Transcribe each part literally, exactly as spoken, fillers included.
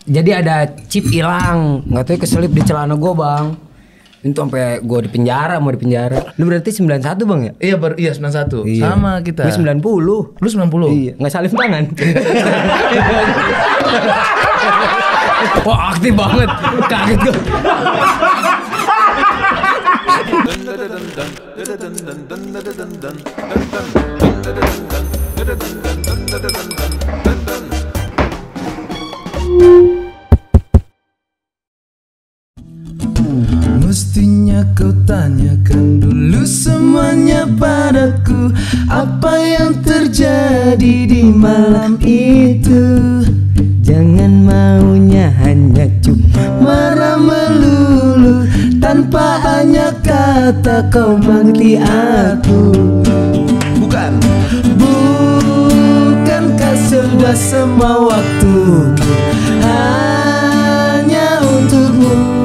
Jadi ada chip hilang, nggak tahu keselip di celana gue bang. Itu sampai gue di penjara, mau di penjara. Lu berarti sembilan satu bang ya? Iya baru iya sembilan satu. Iya. Sama kita. Gue sembilan puluh. Lu sembilan puluh? Iya, nggak salim tangan. Wah aktif banget, kaget gue. Mestinya kau tanyakan dulu semuanya padaku, apa yang terjadi di malam itu. Jangan maunya hanya cuma Marah melulu tanpa hanya kata kau mengerti aku. Bukan. Bukankah sudah semua waktuku hanya untukmu.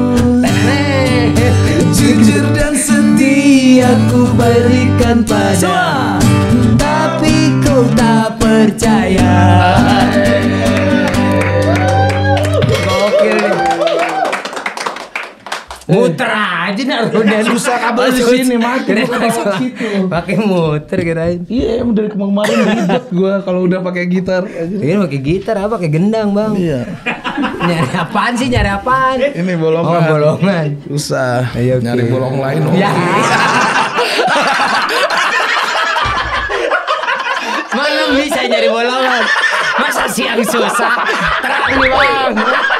Jujur dan setia ku berikan pada, tapi kau tak percaya. gokil nih. Muter aja naruh dan Susah kabel di sini mati. Pakai muter kirain. Iya, emang dari kemarin ribet gue kalau udah pakai gitar. Ini pakai gitar apa? Pakai gendang bang. Iya. Nyari apaan sih? Nyari apaan? Ini bolongan. Oh bolongan. Susah. Ayo, nyari oke. bolong lain. Ya. Malam bisa nyari bolongan. Masa siang susah? Terang nih bang.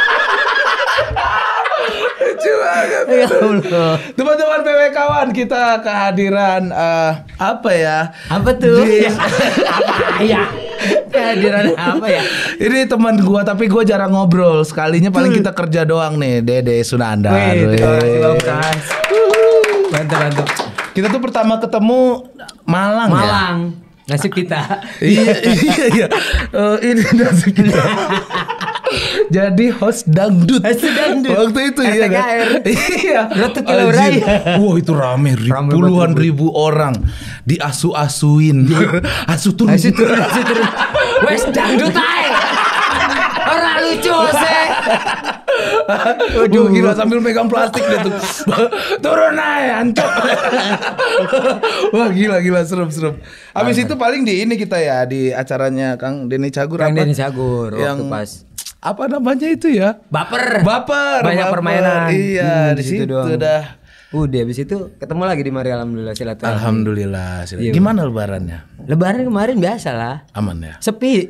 Lucu banget. Ya Allah. Teman-teman P W kawan, kita kehadiran eh, apa ya? Apa tuh? Di- Ya, apa ya? Kehadiran apa ya? Ini teman gua tapi gua jarang ngobrol. Sekalinya paling kita kerja doang nih, Dede Sunandar. Wih, terima kasih Wih. Bang Pras. Mantap mantap. Kita tuh pertama ketemu Malang, ya. Malang. Nasib kita. Iya iya iya. Eh, ini nasib kita. Jadi host dangdut. Host dangdut. Waktu itu iya kan? R T K R. Iya. Rotut Kilau Anjir. Raya. Wah itu rame, ri- Rame puluhan banget. ribu orang diasu-asuin. Asu turun. Asyik turun, asyik turun. Wes dangdut aja. Orang lucu sih. Waduh gila sambil megang plastik dia tuh. Turun aja ancok. Wah gila gila serem serem. Habis itu paling di ini kita ya di acaranya Kang Denny Cagur Kang apa? Denny Cagur waktu Yang pas apa namanya itu ya? baper. Baper. Banyak baper. permainan. Iya Hmm, di di situ situ doang. dah. Udah habis itu ketemu lagi di mari alhamdulillah silaturahmi. Alhamdulillah. Sila. Iya. Gimana lebarannya? Lebaran kemarin biasa lah. Aman ya? Sepi.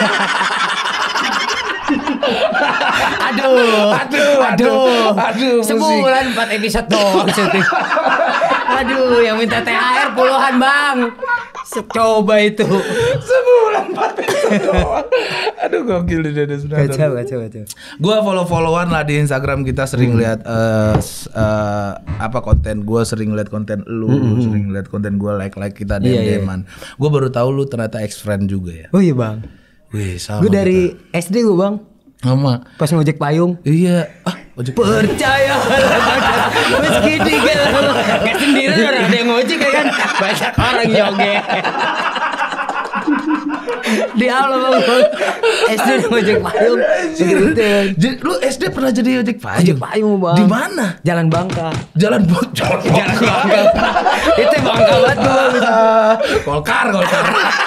aduh, Aduh, aduh, aduh, pusing. Sebulan empat episode doang syuting. Aduh, yang minta T H R puluhan bang. Coba itu. Sebulan empat episode doang. Aduh gokil di Dede Sunandar. Kacau, kacau, kacau. Gua follow-followan lah di Instagram kita sering lihat eh, s- eh, apa konten gua sering lihat konten lu, lu sering lihat konten gua like-like kita Iya, iya. dem-deman. Gua baru tahu lu ternyata ex-friend juga ya. Oh iya bang. Wih, sama. Gue dari S D gue bang. kita. Sama. Pas ngojek payung. Iya. Ah, ojek. Percaya meski digelar gak sendiri orang ada yang ngojek ya kan. Banyak orang joget. Di Allah bang. S D udah ngojek payung. Gitu. Jadi, lu S D pernah jadi ojek payung? Ojek payung bang. Di mana? Jalan Bangka. Jalan bocor. Jalan Bangka. Itu Bangka banget gue. Golkar, golkar.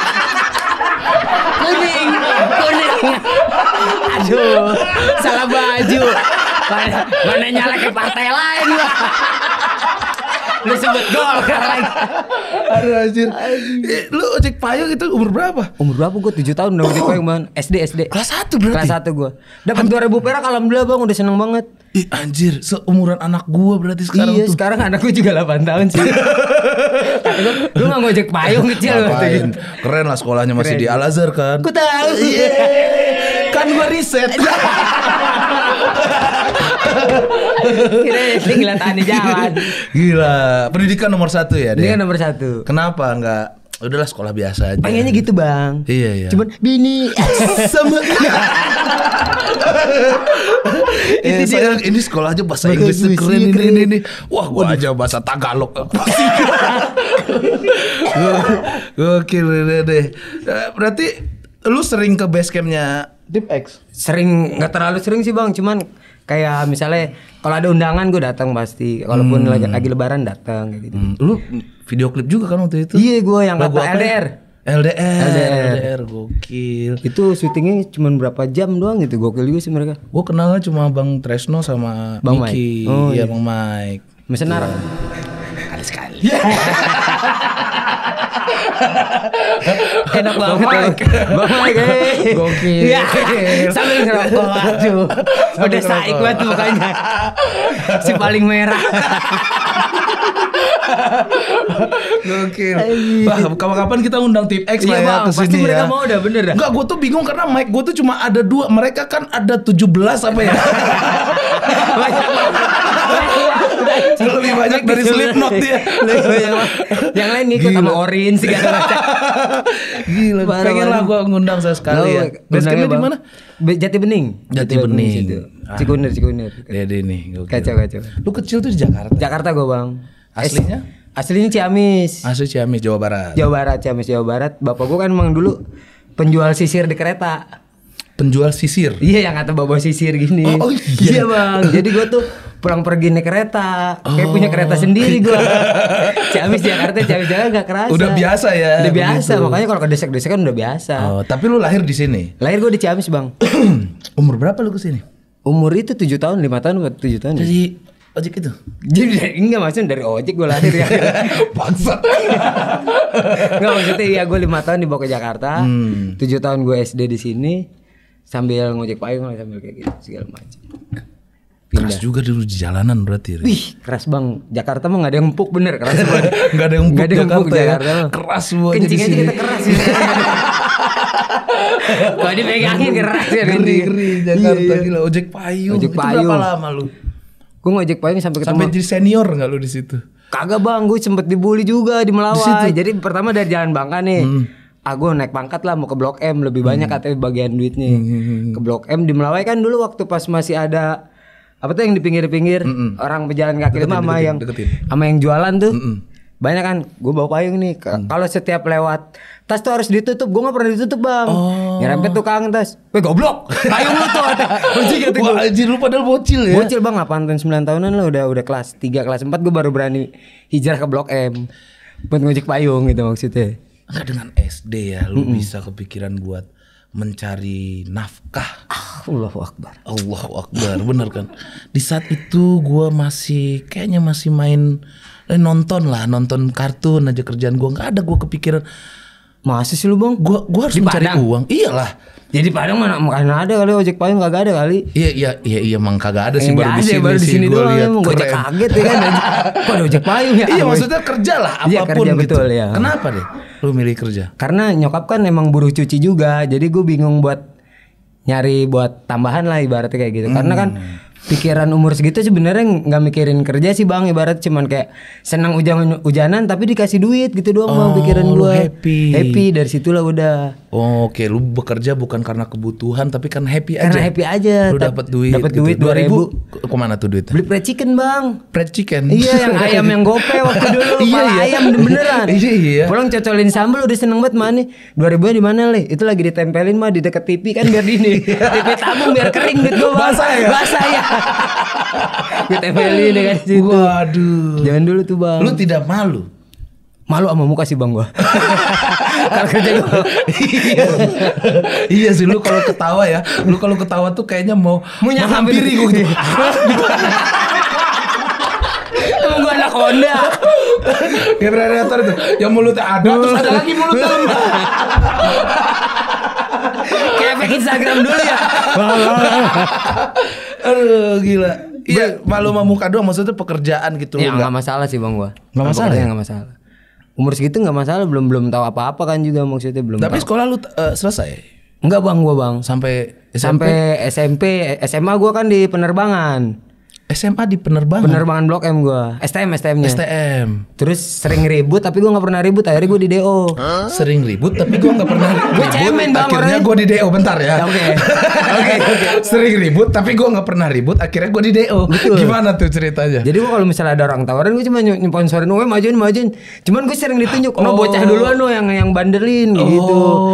Kuning, kuning. Aduh, salah baju. Mana, mana nyala ke partai lain gua. Lu sebut Golkar lagi. Aduh anjir. Eh, Lu ojek payung itu umur berapa? Umur berapa gua? tujuh tahun udah ojek payung bang. S D S D. Kelas satu berarti? Kelas satu gua. Dapat dua ribu perak alhamdulillah bang, udah seneng banget. Ih anjir, seumuran anak gua berarti sekarang iya, tuh. sekarang anak gua juga delapan tahun sih. Tapi gua, gua gak ngojek payung kecil waktu Ngapain? gitu. Keren lah sekolahnya masih Keren. di Al Azhar kan. Gua tahu. Kan gua riset. Kira S D ngeliat Tani jalan. Gila, pendidikan nomor satu ya Ini deh. kan nomor satu. Kenapa enggak? Udahlah sekolah biasa aja. Pengennya gitu bang. Iya iya. Cuman bini sama. eh, saya ini sekolah aja bahasa Inggris Inggris, keren iya, ini, keren. ini ini. Wah, gua aja bahasa Tagalog. Gokil deh deh. Eh, Berarti lu sering ke base campnya Tip X. Sering nggak terlalu sering sih bang, cuman kayak misalnya kalau ada undangan gue datang pasti, kalaupun hmm. lagi, lagi lebaran datang kayak gitu. Hmm. Lu video klip juga kan waktu itu? Iya gue yang Lagu kata L D R. L D R. L D R. L D R gokil. Itu syutingnya cuma berapa jam doang gitu, gokil juga sih mereka. Gue kenalnya cuma Bang Tresno sama Bang Miki. Mike. Oh, iya iya. Bang Mike. Mesenar. Kali sekali. Enak banget. Bang Mike. Bang Mike. eh. Gokil. Iya. Sambil ngerokok. Aduh. Udah saik banget mukanya. Si paling merah. Gokil. Wah, kapan-kapan kita undang Tip X lah Iya ya bang, ke pasti sini mereka ya. mau dah, bener dah. Enggak, gue tuh bingung karena mic gue tuh cuma ada dua. Mereka kan ada tujuh belas apa ya? Lebih banyak dari Slipknot dia. Yang lain ngikut sama Orin segala macam. Gila, Parah, pengen lah parah. gue ngundang saya sekali ya. Basecampnya di mana? Be- Jati Bening. Jati Bening. situ. Ah. Cikunir, Cikunir. Dede nih, gokil. Kacau, kacau. Lu kecil tuh di Jakarta? Jakarta gue bang. Aslinya? Es- aslinya Ciamis. Asli Ciamis, Jawa Barat. Jawa Barat, Ciamis, Jawa Barat. Bapak gue kan emang dulu penjual sisir di kereta. Penjual sisir. Iya, yang kata bawa sisir gini. Oh, oh iya. Iya bang. Jadi gue tuh pulang pergi naik kereta, kayak punya kereta sendiri gue. Ciamis Jakarta, Ciamis Jakarta gak kerasa. Udah biasa ya. Udah biasa, begitu. makanya kalau ke desek-desek kan udah biasa. Oh, tapi lu lahir di sini. Lahir gue di Ciamis bang. Umur berapa lu kesini? Umur itu tujuh tahun, lima tahun buat tujuh tahun. Jadi ojek itu. Jadi dari, enggak maksudnya dari ojek gue lahir ya. Bangsat. Enggak maksudnya ya gue lima tahun dibawa ke Jakarta, Hmm. tujuh tahun gue S D di sini sambil ngojek payung lah, sambil kayak gitu segala macam. Keras juga dulu di jalanan berarti. Ri. Wih keras bang, Jakarta mah nggak ada yang empuk bener, keras banget. Nggak ada yang empuk Nggak ada yang empuk Jakarta ya. Jakarta mah. Keras semua di Kencing aja sini. kita keras ya. Kalau dipegangin keras ya. Ngeri ngeri Jakarta Iya, iya. gila. Ojek payung. Ojek Itu payung. berapa lama lu? Gue ngojek payung sampai ketemu. Sampai jadi senior nggak lu di situ? Kagak bang, gue sempet dibully juga di Di Melawai. situ? Jadi pertama dari Jalan Bangka nih. Hmm. Ah gue naik pangkat lah mau ke Blok M, lebih banyak katanya bagian duitnya. Hmm. Ke Blok M di Melawai kan dulu waktu pas masih ada apa tuh yang di pinggir-pinggir Mm-mm. orang pejalan kaki Deketin, lima sama deketin, yang deketin. sama yang jualan tuh. Mm-mm. Banyak kan, gue bawa payung nih. K- Kalau setiap lewat tas tuh harus ditutup. Gue nggak pernah ditutup bang. Oh. Nyerempet tukang tas. Weh goblok, payung lu tuh. Anjing kata Wah gua. anjir lu padahal bocil ya. Bocil bang, delapan tahun sembilan tahunan lah udah udah kelas tiga kelas empat gue baru berani hijrah ke Blok M buat ngojek payung gitu maksudnya. Enggak dengan S D ya lu bisa kepikiran buat mencari nafkah. Allahu Akbar. Allahu Akbar, bener kan? Di saat itu gua masih kayaknya masih main eh, nonton lah, nonton kartun aja kerjaan gua nggak ada gua kepikiran Masa sih lu bang? gua gua harus Di mencari Padang? uang. Iyalah. Jadi Padang mana mana ada kali ojek payung kagak ada kali. Iya iya iya iya emang kagak ada sih Eh, baru nggak di ada, sini baru di sih sini gua doang lihat. emang gue Keren. kaget ya kan. Kok ada ojek payung ya? Iya Ah, maksudnya kerja lah Iya, apapun kerja, gitu. betul, ya. Kenapa deh lu milih kerja? Karena nyokap kan emang buruh cuci juga, jadi gue bingung buat nyari buat tambahan lah ibaratnya kayak gitu. Karena kan pikiran umur segitu sebenarnya nggak mikirin kerja sih bang, ibarat cuman kayak senang hujan hujanan tapi dikasih duit gitu doang bang, Oh, pikiran lu gue happy. happy dari situlah udah. Oh, oke, lu bekerja bukan karena kebutuhan tapi kan happy aja. Karena happy aja. Lu Tap- dapat duit. dapat gitu. duit dua ribu. Ke- Kemana tuh duitnya? Beli fried chicken bang. Fried chicken. Iya yang ayam yang gope waktu dulu. Iya, Kepala iya. ayam beneran. Iya, iya. Pulang cocolin sambal udah seneng banget mana. Dua ribunya di mana le? Itu lagi ditempelin mah di deket T V kan biar di ini. T V tabung biar kering duit gua. Bang. Basah ya? Basah ya. Ditempelin dengan situ. Waduh. Jangan dulu tuh bang. Lu tidak malu? Malu sama muka sih bang gua. Kalau kerja gua. iya. Iya sih lu kalau ketawa ya, lu kalau ketawa tuh kayaknya mau Mau menghampiri nyamperin. gua gitu. Emang gua anak Honda. Kayak predator tuh, yang mulutnya ada terus ada lagi mulut dalam. Kayak efek Instagram dulu ya. Aduh gila. Iya, malu sama muka doang maksudnya pekerjaan gitu. Ya Nggak- nggak masalah sih bang gua. Nggak masalah ya? Nggak masalah. Umur segitu nggak masalah, belum belum tahu apa-apa kan juga maksudnya belum. Tapi tahu. sekolah lu eh, selesai Enggak bang gua bang. sampai S M P? Sampai S M P, S M A gua kan di penerbangan. S M A di penerbangan. Penerbangan Blok M gua. S T M S T M-nya. S T M. Terus sering ribut tapi gua nggak pernah ribut, akhirnya gua di D O. Sering ribut tapi gua nggak pernah ribut. Gua cemen, Bang, Akhirnya orangnya. gua di D O bentar ya. Oke. Oke, oke. Sering ribut tapi gua nggak pernah ribut. Akhirnya gua di D O. Betul. Gimana tuh ceritanya? Jadi gua kalau misalnya ada orang tawaran gua cuma ny- nyponsorin, "Weh, majuin, majuin." Cuman gua sering ditunjuk, "No, Oh. bocah duluan no yang yang bandelin," gitu. Oh.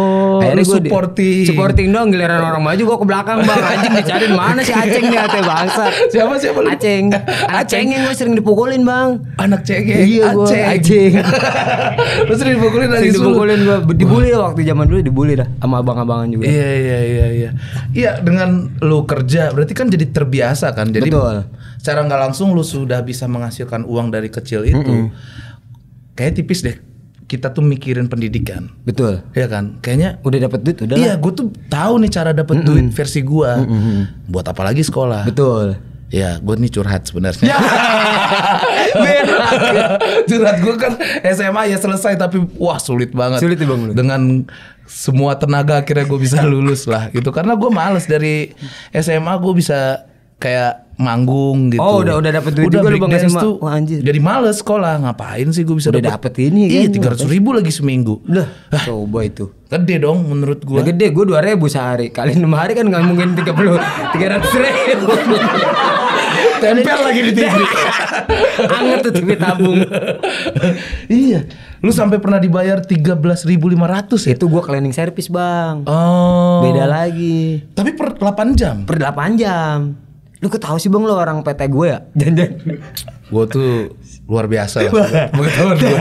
Akhirnya lu gua di- supporting. Supporting dong, giliran orang maju gua ke belakang bang. Anjing dicariin mana si Aceng nih ate bangsa. Siapa siapa lu? Aceng. Anak cengeng gua sering dipukulin bang. Anak cengeng. Iya gua Aceng. Aceng. Lu sering dipukulin lagi Sering dipukulin gua, dibully waktu zaman dulu dibully dah sama abang-abangan juga. Iya iya iya iya. Iya dengan lu kerja berarti kan jadi terbiasa kan. Jadi Betul. secara nggak langsung lu sudah bisa menghasilkan uang dari kecil itu. Mm-mm. Kayak tipis deh. Kita tuh mikirin pendidikan. Betul. Iya kan? Kayaknya Udah dapet duit udah. iya, gue tuh tahu nih cara dapet Mm-mm. duit versi gua. Mm-mm. Buat apa lagi sekolah? Betul. Ya, gue nih curhat sebenarnya. Berak. Curhat gue kan S M A ya selesai tapi wah sulit banget. Sulit ya, Bang, lu? Dengan semua tenaga akhirnya gue bisa lulus lah gitu. Karena gue males dari S M A gue bisa kayak manggung gitu. Oh, udah- udah dapet duit juga lu, Bang, breakdance S M A? tuh. Wah, anjir. Jadi males sekolah. Ngapain sih gue bisa Udah dapet ini Iya, kan, tiga ratus ribu lagi seminggu. Udah. Coba itu. Gede dong menurut gue. Udah gede, gue dua ribu sehari. Kali enam hari kan nggak mungkin tiga puluh, tiga ratus ribu. Tempel lagi di T V. Anget tuh T V tabung. Iya. Lu sampai pernah dibayar tiga belas ribu lima ratus ya? Itu gue cleaning service bang. Oh. Beda lagi. Tapi per delapan jam. Per delapan jam. Lu kok tahu sih bang lo orang P T gue ya? Jangan. Gue tuh luar biasa lah. Pengetahuan gue.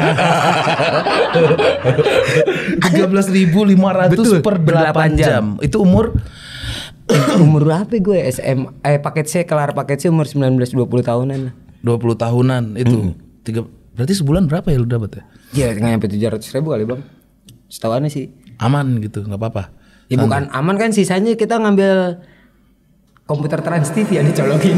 tiga belas ribu lima ratus Betul, per per delapan delapan jam. jam. Itu umur Umur berapa gue S M eh paket C kelar paket C umur sembilan belas dua puluh tahunan lah. dua puluh tahunan itu. Tiga, berarti sebulan berapa ya lu dapat ya? Ya nggak nyampe tujuh ratus ribu kali bang. Setahuannya sih. Aman gitu, nggak apa-apa. Ya bukan aman kan, sisanya kita ngambil komputer Trans T V yang dicolokin.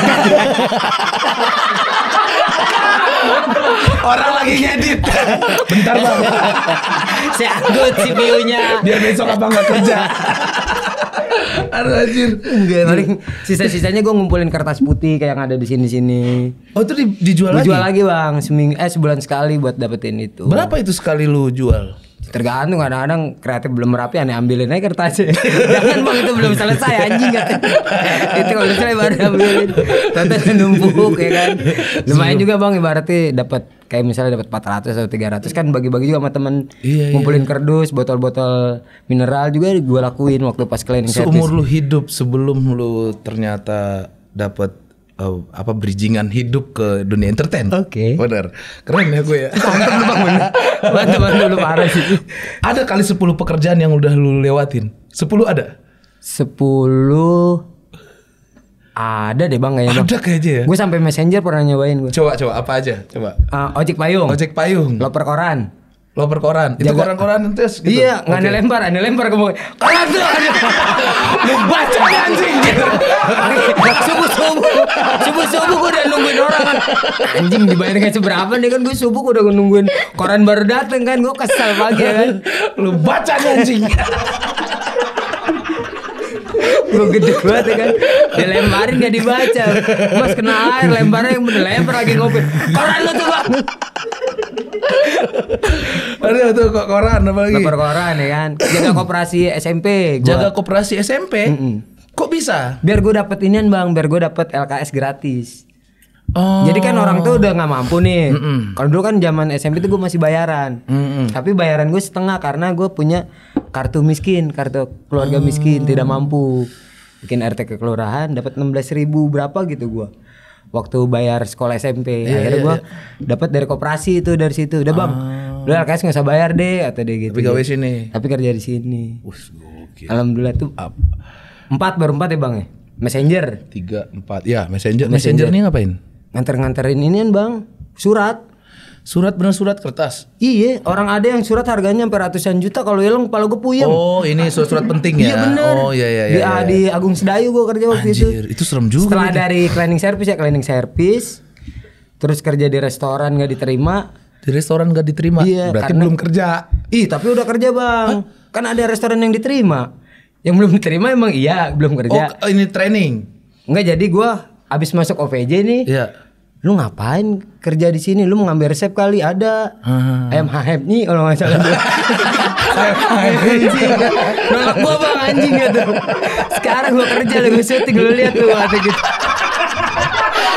Orang lagi ngedit. Bentar bang. Saya anggut C P U-nya. Biar besok abang nggak kerja. Aduh anjir. Enggak, paling sisa-sisanya gue ngumpulin kertas putih kayak yang ada di sini-sini. Oh itu di- dijual Gue lagi? jual lagi bang, seminggu eh sebulan sekali buat dapetin itu. Berapa itu sekali lu jual? Tergantung, kadang-kadang kreatif belum rapi aneh ambilin aja kertasnya. Jangan bang, itu belum selesai anjing katanya. Itu kalau selesai baru ambilin. Tante numpuk ya kan. Lumayan juga bang, ibaratnya dapat kayak misalnya dapat empat ratus atau tiga ratus kan, bagi-bagi juga sama temen. Iya, Ngumpulin kardus, botol-botol mineral juga gue lakuin waktu pas cleaning service. Seumur lu hidup sebelum lu ternyata dapat uh, apa bridgingan hidup ke dunia entertain. Oke. Bener. Keren ya gue ya. Mantap lu bang, bener. Mantap bantu lu parah sih. Ada kali sepuluh pekerjaan yang udah lu lewatin. sepuluh ada? Sepuluh ada deh bang kayaknya bang. Ada kayaknya ya. Gue sampai Messenger pernah nyobain gue. Coba coba apa aja? Coba. Uh, ojek payung. Ojek payung. Loper koran. Loper koran. Itu Jaga- koran-koran tes gitu. Iya, nggak ada lempar, ada lempar ke bawah. Koran tuh, lu baca anjing. Subuh subuh, subuh subuh gue udah nungguin orang kan. Anjing dibayar kayak seberapa nih kan, gue subuh gue udah nungguin koran baru dateng kan, gue kesel pagi ya kan. Lu baca nih anjing. Gue gede banget ya kan, dilemparin gak dibaca. Mas kena air, lemparnya yang bener lempar lagi ngopi. Koran lu tuh bang. Ada tuh kok koran apa lagi? Loper koran ya kan, jaga koperasi S M P. Gua. Jaga koperasi S M P. Mm-mm. Kok bisa? Biar gue dapet inian bang, biar gue dapet L K S gratis. Oh. Jadi kan orang tuh udah nggak mampu nih. Mm-mm. Kalau dulu kan zaman S M P tuh gue masih bayaran. Mm-mm. Tapi bayaran gue setengah karena gue punya kartu miskin, kartu keluarga miskin, tidak mampu. Bikin R T ke kelurahan dapat enam belas ribu berapa gitu gue. Waktu bayar sekolah S M P, Iya, akhirnya iya, gue dapat dari koperasi itu, dari situ. Udah bang, lu L K S nggak usah bayar deh, atau deh gitu. Tapi gawe sini. Tapi kerja di sini. Us, gokil. Alhamdulillah tuh Up. empat baru empat ya bang ya. Messenger, Tiga, empat. Ya, messenger. Messenger. Messenger ini ngapain? nganter-nganterin inian bang, surat. Surat bener surat kertas. Iya, orang ada yang surat harganya sampai ratusan juta, kalau hilang kepala gue puyeng. Oh, ini surat-surat penting ya. Iya bener. Oh, iya iya Di, iya. ah, di Agung Sedayu gue kerja waktu itu. Anjir, itu serem juga. Setelah gitu. dari cleaning service ya cleaning service, terus kerja di restoran nggak diterima. Di restoran gak diterima. Iya, Berarti karena- belum kerja. Ih, tapi udah kerja bang. Kan ada restoran yang diterima. Yang belum diterima emang iya belum kerja. Oh, ini training. Enggak, jadi gue abis masuk O V J nih. Iya. Lu ngapain kerja di sini? Lu mau ngambil resep kali? Ada. Hmm. Ayam hahep nih kalau nggak salah. Anjing. Nolak gua bang anjing gitu. Sekarang gua kerja lagi syuting, lu lihat tuh waktu gitu.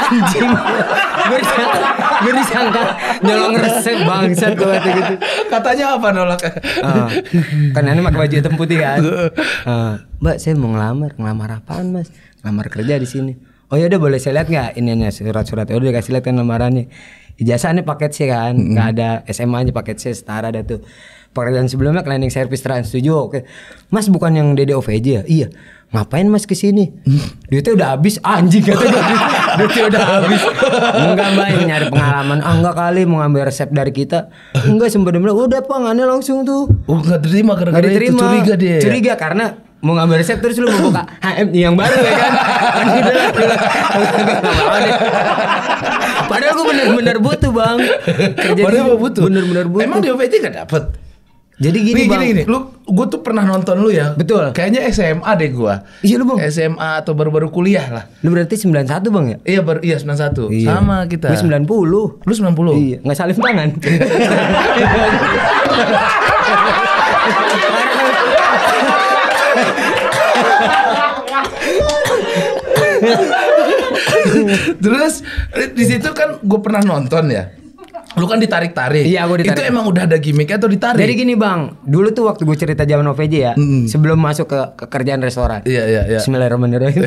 Anjing. Gue disangka, gue disangka nyolong resep bangsat gue kata gitu. Katanya apa nolak? Uh, kan ini pakai baju hitam putih kan. Uh, Mbak, saya mau ngelamar. Ngelamar apaan, Mas? Ngelamar kerja di sini. Oh ya udah, boleh saya lihat nggak ininya surat-surat? Udah dikasih lihat kan lamarannya. Ijazahnya paket C kan, nggak mm-hmm. ada S M A-nya paket C, setara ada tuh. Pekerjaan sebelumnya cleaning service Trans tujuh. Oke. Mas bukan yang D D O V J ya? Iya. Ngapain Mas kesini? Duitnya udah habis. Anjing kata gue. Duitnya udah habis. Enggak Mbak, ini nyari pengalaman. Ah enggak kali mau ngambil resep dari kita. Enggak, sebenarnya udah Pak, aneh langsung tuh. Oh enggak terima karena itu curiga dia. Curiga ya? Karena mau ngambil resep terus lu mau buka H M I yang baru ya kan. Padahal gue bener-bener butuh bang. Kerja Padahal butuh. Bener-bener butuh. Emang di O V J gak dapet? Jadi gini, nih, bang. Gini, gini. Lu, gue tuh pernah nonton lu ya. Betul. Kayaknya S M A deh gue. Iya lu bang. S M A atau baru-baru kuliah lah. Lu berarti sembilan satu bang ya? Iya baru, iya sembilan satu. Iya. Sama kita. Gue sembilan puluh. Lu sembilan puluh? Iya. Nggak salim tangan. Terus di situ kan gue pernah nonton ya. Lu kan ditarik-tarik. Iya, gue ditarik. Itu emang udah ada gimmicknya atau ditarik? Jadi gini bang, dulu tuh waktu gue cerita zaman O V J ya, mm. sebelum masuk ke, ke kerjaan restoran. Iya iya iya. Bismillahirrahmanirrahim.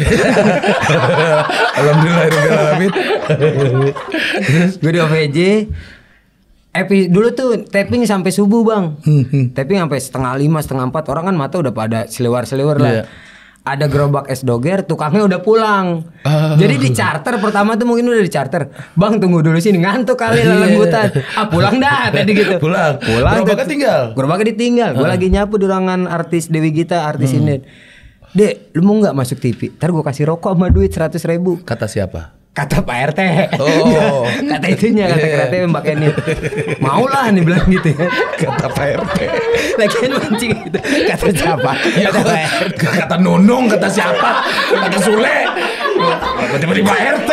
Alhamdulillahirrahmanirrahim. Gue di O V J. Epi dulu tuh taping sampai subuh bang. Hmm. Taping sampai setengah lima, setengah empat. Orang kan mata udah pada seliwar-seliwar lah. Yeah. Ada gerobak es doger, tukangnya udah pulang. Uh. Jadi di charter pertama tuh mungkin udah di charter. Bang tunggu dulu sini, ngantuk kali lelembutan. Ah pulang dah tadi gitu. Pulang. Pulang. Gerobaknya tinggal. Gerobaknya ditinggal. Gue uh. lagi nyapu di ruangan artis Dewi Gita, artis hmm. ini. Dek, lu mau nggak masuk T V? Ntar gue kasih rokok sama duit seratus ribu. Kata siapa? Kata Pak R T. Oh. Kata itunya, kata yeah. Kreatif Mbak Kenny. Mau lah nih bilang gitu ya. Kata Pak R T. Lagian mancing gitu. Kata siapa? Ya, kata, kata Nunung, kata siapa? Kata Sule. Tiba-tiba Pak R T.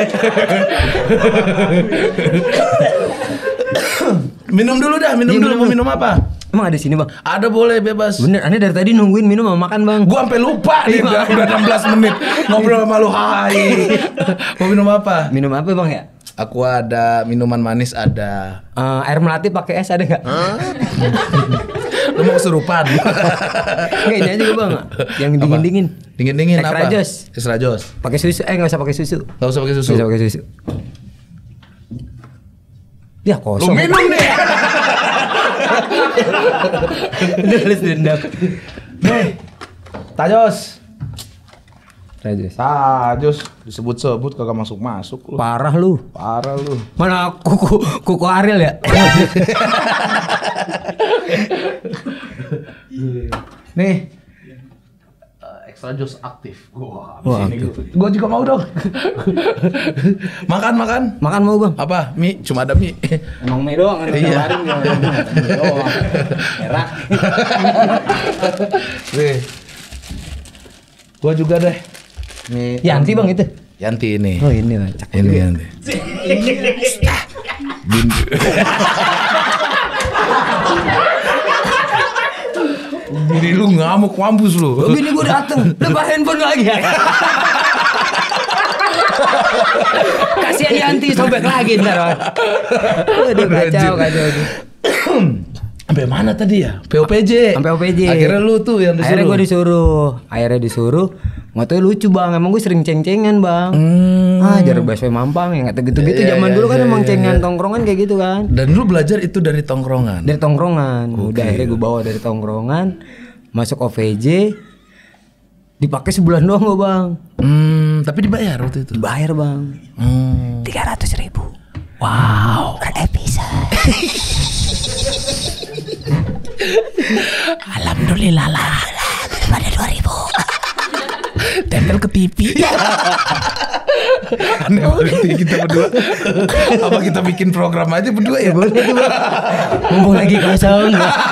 Minum dulu dah, minum ya, dulu. Mau minum apa? Emang ada sini bang? Ada, boleh, bebas. Bener, aneh dari tadi nungguin minum sama makan bang. Gua sampai lupa nih, udah, udah enam belas menit ngobrol sama lu. Hai. Mau minum apa? Minum apa bang ya? Aku ada minuman manis, ada. Uh, air melati pakai es ada nggak? Huh? Lu mau kesurupan? Nggak, ini aja bang. Yang dingin dingin. Dingin dingin apa? Extra Extra Joss. Pakai susu? Eh nggak usah pakai susu. Nggak usah pakai susu. Nggak usah pakai susu. Ya kosong. Lu minum nih. Nulis dendam. Nih, Tajos. Tajos. Tajos disebut-sebut kagak masuk-masuk lu. Parah lu. Parah lu. Mana kuku kuku Ariel ya? Nih. Extra Joss aktif. Wah, abis ini gue. Gue juga mau dong. Makan, makan. Makan mau bang. Apa? Mie, cuma ada mie. Emang mie doang kan? Iya. Erak. Nih. Gue juga deh. Mie. Yanti bang itu. Yanti ini. Oh ini lah. Ini Yanti. Bindu. Bini lu ngamuk mampus lu. Bini gue dateng, lepas handphone lagi ya. Kasihan Yanti sobek lagi ntar. Aduh kacau kacau. Sampai mana tadi ya? P O P J. Sampai O P J. Akhirnya lu tuh yang disuruh. Akhirnya gue disuruh. Akhirnya disuruh. Nggak tahu lucu bang. Emang gue sering ceng-cengan bang. Hmm. Ah jarak busway Mampang ya nggak tahu gitu-gitu. Ya, zaman ya, dulu kan ya, emang ya, cengan ya. Tongkrongan kayak gitu kan. Dan lu belajar itu dari tongkrongan. Dari tongkrongan. Okay. Udah akhirnya gue bawa dari tongkrongan. Masuk O V J. Dipakai sebulan doang gue bang. Hmm. Tapi dibayar waktu itu. Dibayar bang. Tiga hmm. ratus ribu. Wow. Per episode. Alhamdulillah lah. Daripada dua ribu. Tempel ke T V. Aneh banget kita berdua. Apa kita bikin program aja berdua ya? Boleh tuh bang. Mumpung lagi kosong.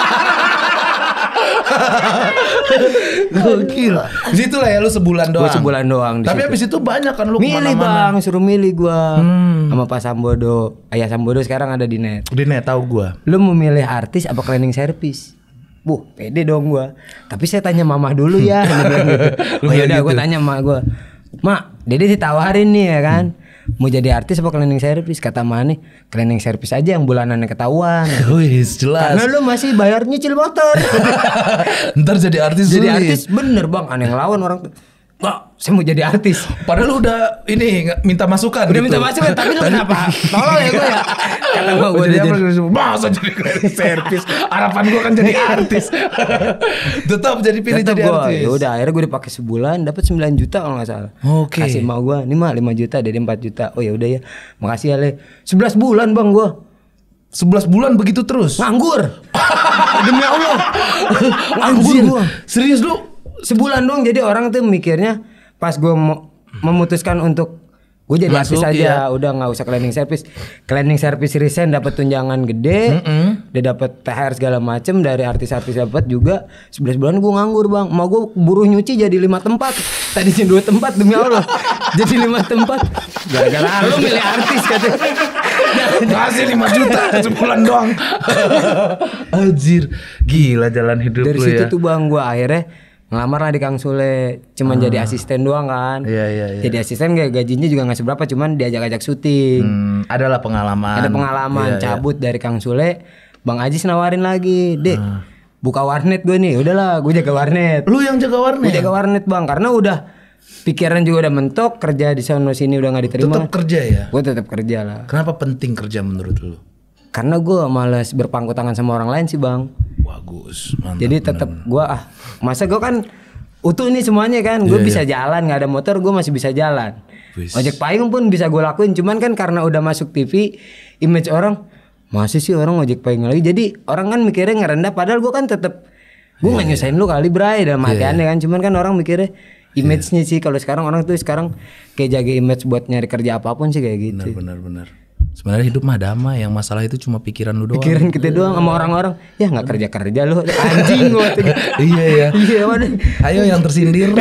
Gokil. Di situ lah ya lu sebulan doang. Gua sebulan doang. Tapi habis itu banyak kan lu milih bang, suruh milih gua hmm. sama Pak Sambodo. Ayah Sambodo sekarang ada di net. Di net tahu gua. Lu mau milih artis apa cleaning service? Buh, pede dong gua. Tapi saya tanya mama dulu ya. Gitu. Oh yaudah gitu. Gua tanya emak gua. Mak, Dede ditawarin nih ya kan. mau jadi artis apa cleaning service? Kata Mane, cleaning service aja yang bulanannya ketahuan. Wih, jelas. Karena lu masih bayar nyicil motor. Ntar jadi artis Jadi sulit. artis bener bang, aneh ngelawan orang tuh. Bang, saya mau jadi artis. Padahal lu udah ini nggak- minta masukan Udah gitu. minta masukan, tapi lu kenapa? Tolong ya gue ya. Kata gue, gue jadi udah apa? jadi. Masa jadi cleaning service? Harapan gue kan jadi artis. Tetap jadi pilih Tetep jadi gue, artis. ya udah akhirnya gue dipakai sebulan, dapat sembilan juta kalau nggak salah. Oke. Kasih mau gue, ini mah lima juta, dari empat juta. Oh ya udah ya, makasih ya Le. sebelas bulan bang gue sebelas bulan begitu terus. nganggur. Demi Allah, nganggur Anjir. gue. Serius lu? Sebulan dong, jadi orang tuh mikirnya pas gue mau memutuskan untuk gue jadi Masuk, artis aja, iya. udah nggak usah cleaning service. Cleaning service resign dapat tunjangan gede, dia dapat T H R segala macem dari artis-artis dapat juga. sebelas bulan gue nganggur bang, mau gue buruh nyuci jadi lima tempat, tadinya dua tempat demi Allah, jadi lima tempat. Gara-gara lu milih artis katanya. Kasih lima juta sebulan doang. Anjir, gila jalan hidup Dari lu situ ya. tuh bang gue akhirnya ngelamar lah di Kang Sule, cuman jadi asisten doang kan. Iya, iya, iya. Jadi asisten kayak gajinya juga nggak seberapa, cuman diajak-ajak syuting. Hmm, adalah pengalaman. Ada pengalaman Iya, iya. cabut dari Kang Sule, Bang Ajis nawarin lagi, Dek, buka warnet gue nih. Udahlah, gue jaga warnet. Lu yang jaga warnet. Gue jaga warnet bang, karena udah pikiran juga udah mentok, kerja di sana sini udah nggak diterima. Tetap kerja ya. Gue tetap kerja lah. Kenapa penting kerja menurut lu? Karena gue malas berpangku tangan sama orang lain sih bang. Bagus, mantap. Jadi tetap gue ah, masa gue kan utuh nih semuanya kan, gue Iya, bisa iya. jalan, nggak ada motor gue masih bisa jalan. Wis. Ojek payung pun bisa gue lakuin, cuman kan karena udah masuk T V, image orang masih sih orang ojek payung lagi. Jadi orang kan mikirnya ngerendah, padahal gue kan tetap gue nggak nyusahin lu kali Bray dalam hati aneh kan, cuman kan orang mikirnya image-nya sih. Kalau sekarang orang tuh sekarang kayak jaga image buat nyari kerja apapun sih kayak gitu. Benar, benar, benar. Sebenarnya hidup mah damai, yang masalah itu cuma pikiran lu doang. Pikiran kita doang sama orang-orang, ya nggak kerja kerja lu anjing gue. Iya ya. Iya mana? Ayo yang tersindir.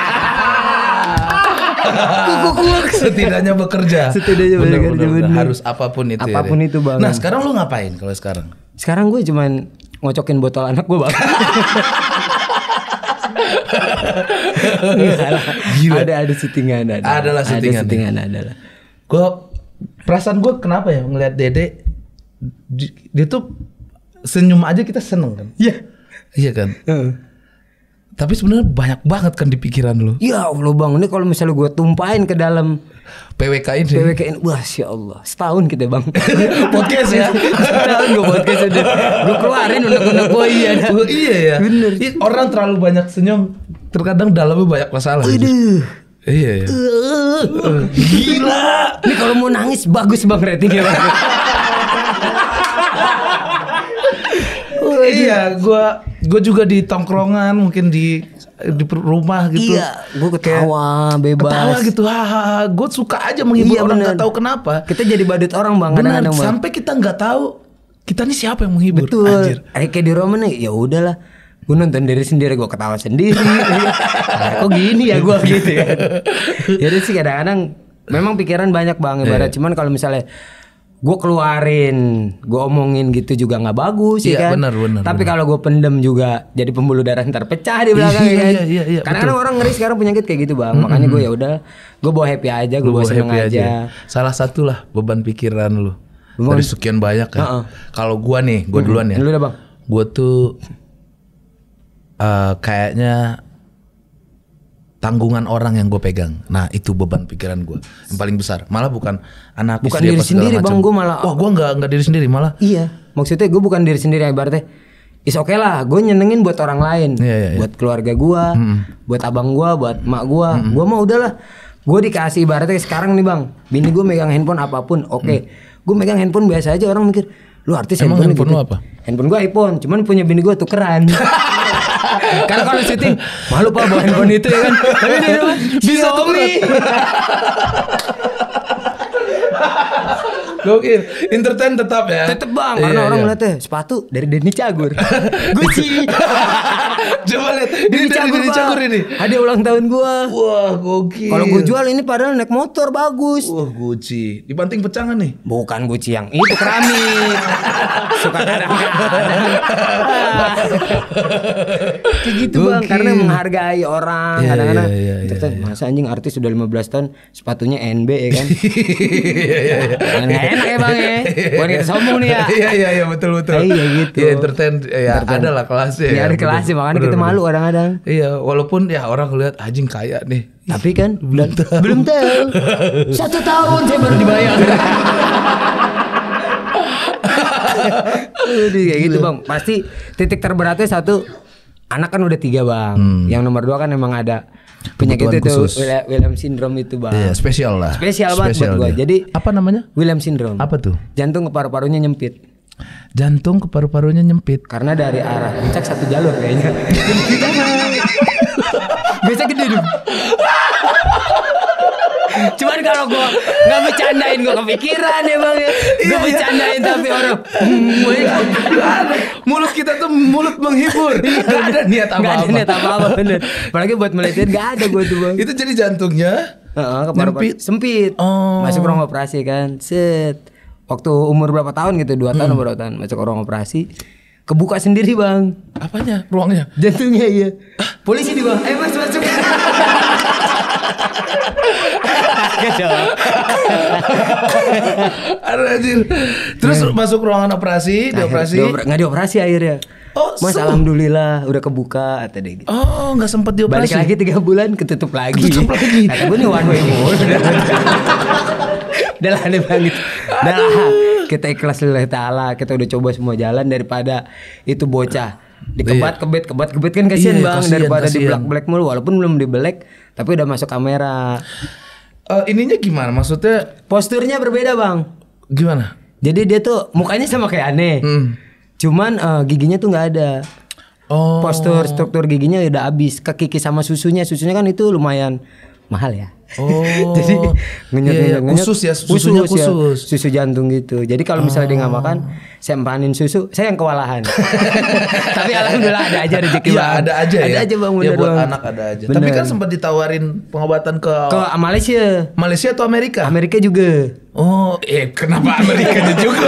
Setidaknya bekerja. Setidaknya Bener, bekerja, bener, bener. bener. Harus apapun itu. ya, Apapun deh. itu, Bang. Nah sekarang lu ngapain kalau sekarang? Sekarang gue cuman ngocokin botol anak gue bang. Enggak lah. Gila. Ada ada syutingan ada. Adalah syutingan. Ada syutingan ada lah. Gue perasaan gue kenapa ya ngelihat Dede, di- dia tuh senyum aja kita seneng kan? Iya. Iya kan? Tapi sebenarnya banyak banget kan di pikiran lu. Ya Allah bang, ini kalau misalnya gue tumpahin ke dalam P W K ini. P W K ini, wah ya Allah, setahun kita bang. Podcast ya. Setahun gue podcast udah. Gue keluarin unek-unek gue iya. dah. Oh, iya ya. Bener. Ih, orang terlalu banyak senyum, terkadang dalamnya banyak masalah. Aduh. Iya ya. Gila. Ini kalau mau nangis bagus bang ratingnya bang. Iya, gua gua juga di tongkrongan, mungkin di di rumah gitu. Iya, gue ketawa bebas. Ketawa gitu, hahaha. Gue suka aja menghibur Iya, orang, bener. nggak tahu kenapa. Kita jadi badut orang bang, Benar, kadang-kadang bang. sampai kita nggak tahu kita nih siapa yang menghibur. Betul. Anjir. Kayak kayak di Roma nih, ya udahlah. Gue nonton diri sendiri, gue ketawa sendiri. Nah, kok gini ya gue gitu kan. Jadi sih kadang-kadang memang pikiran banyak bang. Ibarat Iya. cuman kalau misalnya gue keluarin, gue omongin gitu juga nggak bagus Iya, ya kan. benar, benar, Tapi benar. kalau gue pendem juga jadi pembuluh darah ntar pecah di belakang Iya, ya kan. iya, iya, iya, Kadang-kadang orang ngeri sekarang penyakit kayak gitu bang. Makanya gue ya udah, gue bawa happy aja, gue Lu bawa bawa seneng happy aja. Salah satu lah beban pikiran lu. Beban- Dari sekian banyak kan. Heeh. Kalau gua nih, gua duluan ya. Lu udah bang. Gua tuh eh, kayaknya tanggungan orang yang gue pegang. Nah itu beban pikiran gue yang paling besar. Malah bukan anak Bukan istri diri apa segala sendiri, macam. Bang. Gua malah- Wah gue nggak nggak diri sendiri malah. Iya, maksudnya gue bukan diri sendiri ibaratnya. Is oke lah, gue nyenengin buat orang lain, Iya, iya, iya. buat keluarga gue, buat abang gue, buat mak gue. Gue mah udahlah, gue dikasih ibaratnya sekarang nih bang, bini gue megang handphone apapun, oke. Gue megang handphone biasa aja, orang mikir, lu artis Emang handphone gitu. lu apa? Handphone gue iPhone, cuman punya bini gue tukeran. Karena kalau syuting, malu pak bawa handphone itu ya kan. Tapi dia bilang, bisa Xiaomi. Gokil, entertain tetap ya. Tetep bang, Iya, karena orang iya. ngeliatnya sepatu dari Denny Cagur. Gucci. Coba lihat, Denny ini Denny ini Cagur, dicagur Pak. ini. Hadiah ulang tahun gua. Wah, gokil. Kalau gua jual ini padahal naik motor bagus. Wah, Gucci. Dibanting pecah nggak nih? Bukan Gucci yang itu keramik. Suka kadang-kadang. Kayak gitu bang, Gokil. karena menghargai orang. Iya, Kadang-kadang iya, iya, itu iya, tuh, masa anjing artis sudah lima belas tahun sepatunya N B ya kan. Iya, iya, iya. Nggak enak ya bang ya. Bukan kita sombong nih ya. Iya, iya, iya, betul, betul. Iya, gitu. Iya, entertain. Ya, ada lah kelasnya. Iya, ada bener. kelasnya, makanya Bener, kita bener. malu kadang-kadang. Iya, walaupun ya orang lihat anjing kaya nih. Tapi kan belum tahu. Belum tahu. Satu tahun saya baru dibayar. Udah kayak gitu bang. Pasti titik terberatnya satu, anak kan udah tiga bang. Hmm. Yang nomor dua kan emang ada penyakit Kebutuhan itu khusus. William, William syndrome itu bang. Iya, spesial lah. Spesial banget buat gua. dia. Jadi apa namanya? William syndrome. Apa tuh? Jantung ke paru-parunya nyempit. Jantung ke paru-parunya nyempit. Karena dari arah puncak satu jalur kayaknya. Biasa gede dong. Cuman kalau gua nggak bercandain gua kepikiran ya bang ya. Gua bercandain tapi orang Mulut kita tuh mulut menghibur. Gak ada niat nggak ada apa-apa. niat apa-apa bener. Apalagi buat melihat nggak ada gua tuh bang. Itu jadi jantungnya Heeh, ke paru-paru nyempit. sempit. Oh. Masuk ruang operasi kan. Set. Waktu umur berapa tahun gitu, dua tahun atau berapa tahun masuk ruang operasi. Kebuka sendiri bang. Apanya? Ruangnya? Jantungnya iya. Polisi di bang. Ayo mas masuk. Aduh anjir. Terus masuk ruangan operasi, dioperasi. Dioper- nggak dioperasi akhirnya. Oh, Mas so- alhamdulillah udah kebuka kata dia gitu. Oh, nggak sempat Balik dioperasi. lagi tiga bulan ketutup lagi. Ketutup lagi. Kata gue nih one way mulu. Udah lah aneh banget. Udah lah kita ikhlas lillahi ta'ala. Kita udah coba semua jalan daripada itu bocah dikebat kebet kebat kebet kan kasihan Iya, bang, kasihan, daripada kasihan. di black black mulu walaupun belum di black tapi udah masuk kamera. Eh, ininya gimana? Maksudnya Posturnya berbeda bang. gimana? Jadi dia tuh mukanya sama kayak aneh. Hmm. Cuman eh, giginya tuh nggak ada. Oh. Postur struktur giginya udah habis. Ke kiki sama susunya, susunya kan itu lumayan mahal ya. Oh. Jadi ngenyot Iya, iya. ngenyot Khusus ya, susunya ya. khusus. Susu jantung gitu. Jadi kalau misalnya dia nggak makan, saya empanin susu, saya yang kewalahan. Tapi alhamdulillah ada aja rezeki Iya, bang. ada aja ya. Ada aja bang Ya bener buat bang. anak ada aja. Bener. Tapi kan sempat ditawarin pengobatan ke, ke Malaysia, Malaysia atau Amerika? Amerika juga. Oh, eh kenapa Amerikanya juga?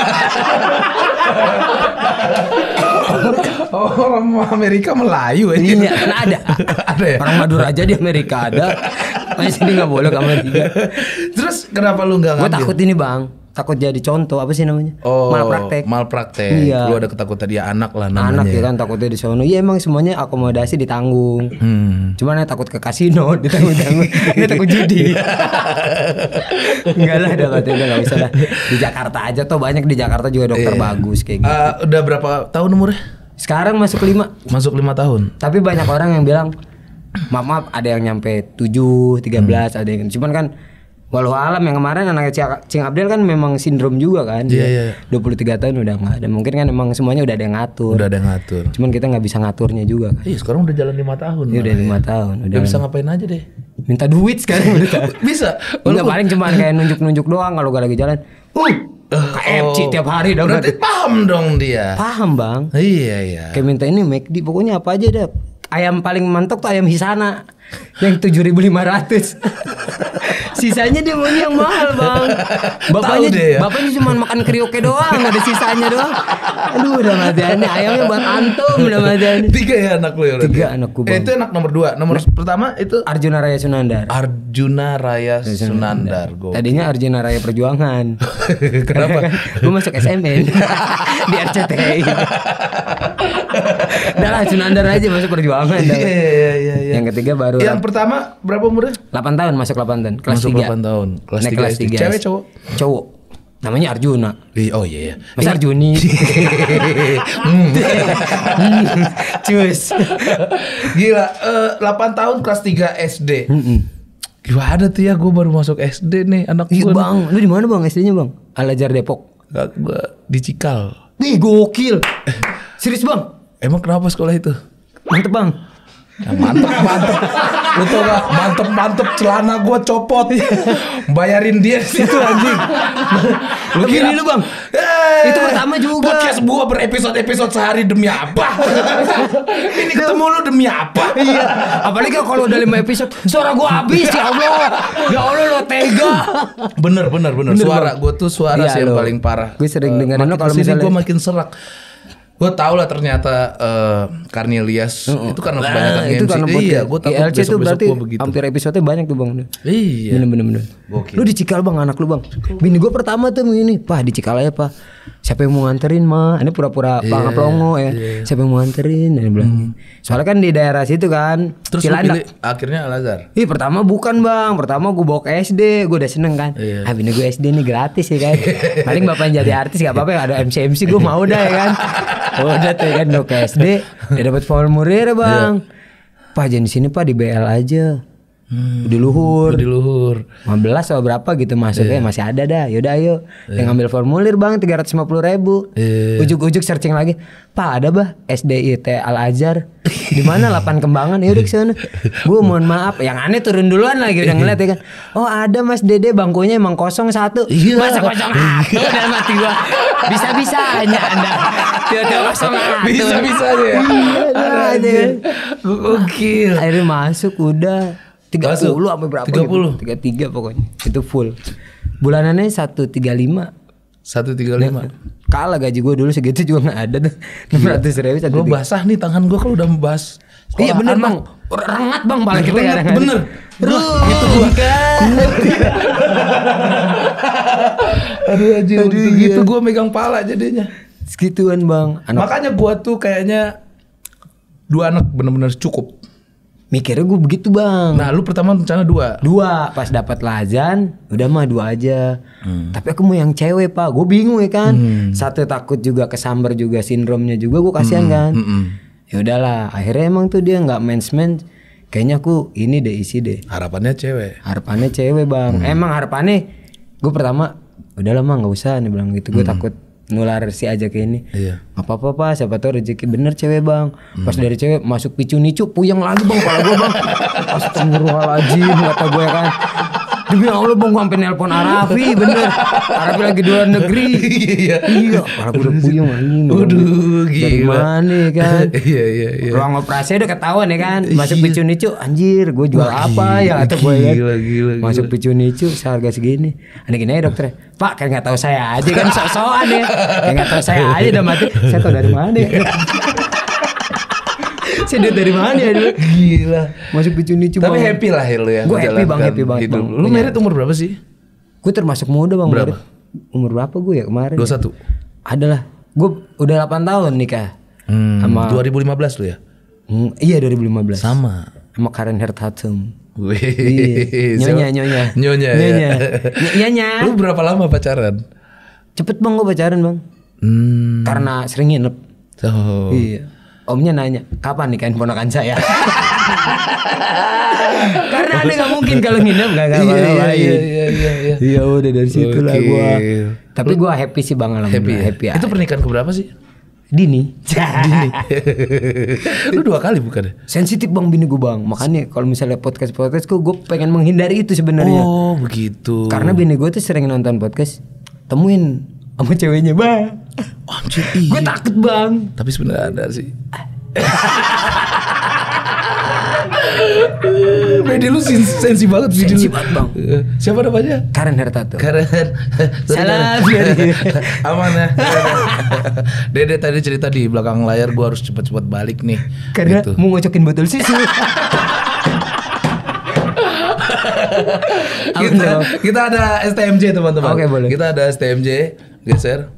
Oh, orang Amerika Melayu aja. Iya, kan ada. Ada ya? Orang Madura aja di Amerika ada. Nah, sini nggak boleh ke Amerika. Terus kenapa lu nggak Gue ngambil? takut ini bang, takut jadi contoh apa sih namanya? Oh, malpraktek. Malpraktek. Iya. Lu ada ketakutan dia anak lah namanya. Anak ya kan takutnya di sono. Iya emang semuanya akomodasi ditanggung. Hmm. Cuman ya takut ke kasino ditanggung-tanggung. Ini takut judi. Enggak lah, udah katanya udah nggak usah lah. Di Jakarta aja tuh banyak di Jakarta juga dokter Iya. bagus kayak gitu. Eh, udah berapa tahun umurnya? Sekarang masuk lima. Masuk lima tahun. Tapi banyak orang yang bilang maaf maaf ada yang nyampe tujuh, tiga belas, ada yang cuman kan walau alam yang kemarin anaknya Cing- Cing Abdel kan memang sindrom juga kan. Iya, iya. dua puluh tiga tahun udah nggak ada. Mungkin kan emang semuanya udah ada yang ngatur. Udah ada yang ngatur. Cuman kita nggak bisa ngaturnya juga kan. Iya, sekarang udah jalan lima tahun. Ini udah malah lima ya. tahun. Udah Udah bisa ngapain aja deh. minta duit sekarang udah. Bisa. Enggak paling cuman kayak nunjuk-nunjuk doang kalau gak lagi jalan. Uh, K F C Oh. tiap hari dong. Berarti paham dong dia. Paham bang. Iya, iya. Kayak minta ini McD pokoknya apa aja deh. Ayam paling mantok tuh ayam Hisana yang tujuh ribu lima ratus. Sisanya dia maunya yang mahal bang. Bapaknya, Tahu deh ya. bapaknya cuma makan krioke doang, ada sisanya doang. Aduh udah mati aneh. Ayamnya buat antum udah mati aneh. Tiga ya anak lu ya berarti? Tiga anakku, Bang. Eh, itu anak nomor dua. Nomor pertama itu Arjuna Raya Sunandar. Arjuna Raya Sunandar. Go. Tadinya Arjuna Raya Perjuangan. Kenapa? Gue masuk S M N di R C T I. Udah lah Sunandar aja masuk Perjuangan. dah. Iya, iya, iya, iya. Yang ketiga baru Yang pertama berapa umurnya? delapan tahun masuk delapan tahun. Kelas Masuk tiga. delapan tahun. Kelas Naik tiga kelas S D. tiga. Cewek, cowok? Cowok. Namanya Arjuna. Ih, oh iya, iya. Mas Arjuni. Cus. Gila, eh, delapan tahun kelas tiga S D. Gimana tuh ya, gue baru masuk S D nih anak Ih gue. bang, lu di mana bang S D-nya bang? Al-Azhar Depok. Gak, gue di Cikal. Ih gokil. Serius bang? Emang kenapa sekolah itu? Mantep bang. Ya, mantep mantep, lu tau gak? Mantep mantep celana gue copot, bayarin dia situ anjing. Lu kiri lu bang? Eh, Eh, Itu pertama juga. Podcast gua berepisode-episode sehari demi apa? Ini ketemu lu demi apa? Iya. Apalagi kalau udah lima episode, suara gua habis ya Allah. Ya Allah lo tega. Bener bener bener. Bener, Suara Bang. gue tuh suara Iya, sih yang lo. paling parah. Gue sering Eh, dengerin lo makin kalau kesini misalnya- gue makin serak. Gue tau lah ternyata uh, Cornelius Uh-uh. itu karena Nah, kebanyakan itu M C. karena Iya, podcast. gue takut I L C tuh besok-besok berarti gue begitu. hampir episode banyak tuh bang. Iya. Bener bener bener. Gokil. Lu di Cikal bang, anak lu bang. Bini gue pertama tuh ini, Pak di Cikal aja pak. Siapa yang mau nganterin mah? Ini pura-pura Iya, pangap longo ya. iya. Siapa yang mau nganterin? Dia bilang. Soalnya kan di daerah situ kan. Terus lu Cilandak. pilih akhirnya Al-Azhar. Ih pertama bukan bang, pertama gue bawa ke S D, gue udah seneng kan. Iya. Ah bini gue S D nih gratis ya kan. Paling bapaknya jadi artis gak apa-apa ya, ada M C M C gue mau dah ya kan. Udah tuh kan gue ke S D, dia dapat formulir bang. Pak jangan di sini pak di B L aja. Hmm. Di luhur. Di luhur. lima belas atau berapa gitu masuknya masih ada dah. Yaudah ayo. Dia ngambil formulir bang tiga ratus lima puluh ribu. Iya. Ujuk-ujuk searching lagi. Pak ada bah S D I T Al-Azhar. Di mana Lapan Kembangan? Ya udah ke sana. Bu mohon maaf. Yang aneh turun duluan lagi udah ngeliat ya kan. Oh ada Mas Dede bangkunya emang kosong satu. Iya. Masa kosong satu udah mati gua. Bisa-bisanya Anda. Tiba-tiba kosong satu. Bisa-bisanya ya. Iya aja kan. Gokil. Akhirnya masuk udah tiga puluh Masuk. sampai berapa tiga puluh. gitu. tiga puluh tiga pokoknya. Itu full. Bulanannya seratus tiga puluh lima. seratus tiga puluh lima. Kalah gaji gue dulu segitu juga gak ada tuh. enam ratus ribu satu. Gue basah nih tangan gue kalau udah membahas. Iya sekolah bener anak. bang. Rengat bang pala kita Rengat, kadang-kadang. bener. Ruh, Gitu gua. Aduh aja Aduh, gitu iya. gue megang pala jadinya. Segituan bang. Anak Makanya gue tuh kayaknya dua anak bener-bener cukup. mikirnya gue begitu bang. Nah lu pertama rencana dua. Dua pas dapat lazan udah mah dua aja. Hmm. Tapi aku mau yang cewek pak. Gue bingung ya kan. Satu takut juga kesamber juga sindromnya juga gue kasihan kan. Mm-mm. Ya udahlah. Akhirnya emang tuh dia nggak mens-mens. Kayaknya aku ini deh isi deh. Harapannya cewek. Harapannya cewek bang. Emang harapannya gue pertama udahlah mah nggak usah nih bilang gitu. Gue takut nular si aja kayak ini. Iya. Gak apa-apa pak, siapa tahu rezeki bener cewek bang. Pas dari cewek masuk picu nicu, puyeng lagi bang kepala gue bang. Astagfirullahaladzim kata gue kan. Demi Allah bang gue sampai nelpon Arafi bener. Arafi lagi di luar negeri. Iya. Iya, kepala gue udah puyeng anjing. Waduh, Dari gila. mana kan? Iya iya iya. Ruang operasi udah ketahuan ya kan. Masuk Iya. picu nicu, anjir gue jual Wah, apa gila, ya kata gue ya. gila, gila, Masuk gila. picu nicu seharga segini. Ada gini aja dokter. Pak kayak nggak tahu saya aja kan sok-sokan ya. Kayak nggak tahu saya aja udah mati. Saya tahu dari mana ya. Saya duit dari mana ya dulu. Gila. Masuk picu nicu. Tapi bang. happy lah lu ya. Gue happy bang, happy banget hidup. bang. Lu merit umur berapa sih? Gue termasuk muda bang. Berapa? Merit. Umur berapa gue ya kemarin? dua puluh satu. Adalah. Gue udah delapan tahun nikah. Hmm, Sama- dua ribu lima belas lu ya? Hmm, iya dua ribu lima belas. Sama. Sama Karen Hertatum. Wih. Iya. Nyonya, nyonya. Nyonya. Nyonya. Ya. Nyonya. Lu berapa lama pacaran? Cepet bang gue pacaran bang. Hmm. Karena sering nginep. Oh. Iya. Omnya nanya, kapan nikahin ponakan saya? Karena ada nggak mungkin kalau nginep nggak nggak Iya, iya, ngapain. iya, iya, iya, iya. Iya udah dari situ lah Oke. gue. Tapi gue happy sih bang Happy. alhamdulillah. Ya? Happy, Itu pernikahan keberapa sih? Dini. Dini. Lu dua kali bukan ya? Sensitif bang bini gue bang. Makanya kalau misalnya podcast podcast gue, gue pengen menghindari itu sebenarnya. Oh begitu. Karena bini gue tuh sering nonton podcast, temuin sama ceweknya bang. Anjir, Gue iya. takut bang. Tapi sebenarnya ada sih. Bedi lu sen- sensi banget video Sensi lu. banget, Bang. Eh, Siapa namanya? Karen Hertato. Karen. Salam, Dede. Aman ya. Dede tadi cerita di belakang layar gua harus cepat-cepat balik nih. Karena Gitu. mau ngocokin botol susu. kita, kita ada S T M J teman-teman. Oke, boleh. Kita ada S T M J. Geser.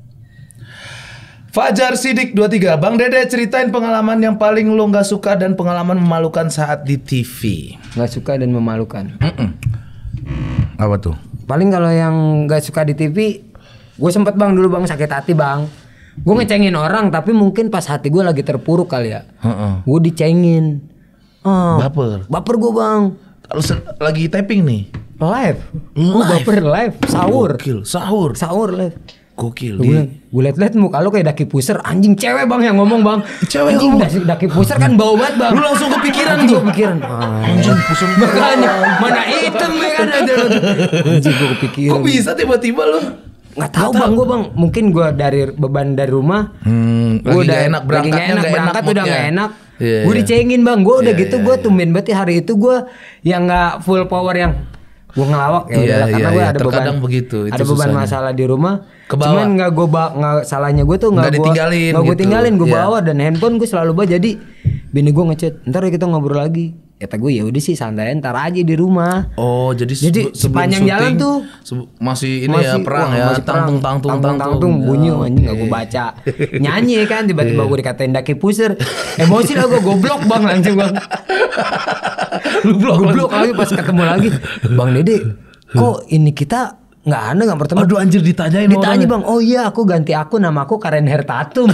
Fajar Sidik dua puluh tiga. Bang Dede ceritain pengalaman yang paling lo gak suka dan pengalaman memalukan saat di T V. Gak suka dan memalukan. Mm-mm. Apa tuh? Paling kalau yang gak suka di T V, gue sempet bang dulu bang sakit hati bang. Gue ngecengin orang tapi mungkin pas hati gue lagi terpuruk kali ya. Heeh. Gue dicengin. Oh, Baper. Baper gue bang. Kalau se- lagi typing nih. Live. Gue Live? baper live. Sahur. Gokil. Sahur. Sahur live. Gokil. Gue Di... bilang, gue liat-liat muka lu kayak Daki Puser. Anjing cewek bang yang ngomong bang. Cewek Anjing ngomong. Daki, Daki Puser kan bau banget bang. Lu langsung kepikiran Anjing tuh. kepikiran. Anjing Puser. Makanya mana item ya kan ada. Anjing gue kepikiran. Kok bisa tiba-tiba lu Nggak tahu bang, gue bang, mungkin gue dari beban dari rumah, hmm, gue udah enak lagi nggak enak, berangkat udah nggak enak, yeah, gue yeah. dicengin bang, gue udah yeah, gitu, yeah, gue yeah. tumben banget hari itu gue yang nggak full power yang gue ngelawak ya yeah, udahlah, karena yeah, gue yeah. ada Terkadang beban, begitu, itu ada beban susahnya. masalah di rumah, Kebawa. cuman nggak gue nggak salahnya gue tuh nggak gue ditinggalin, nggak gue gitu. tinggalin, gue yeah. bawa dan handphone gue selalu bawa, jadi bini gue ngechat, ntar kita ngobrol lagi. Kata gue ya udah sih santai ntar aja di rumah. Oh jadi, jadi sepanjang jalan tuh masih ini masih, ya perang wah, ya masih tangtung tangtung tangtung tangtung bunyi oh, anjing nggak gue baca nyanyi kan tiba-tiba gue dikatain daki puser emosi lah gue goblok bang langsung bang lu blok goblok lagi pas ketemu lagi bang Dede kok ini kita nggak ada nggak bertemu. Aduh anjir ditanyain ditanya bang oh iya aku ganti aku nama aku Karen Hertatum.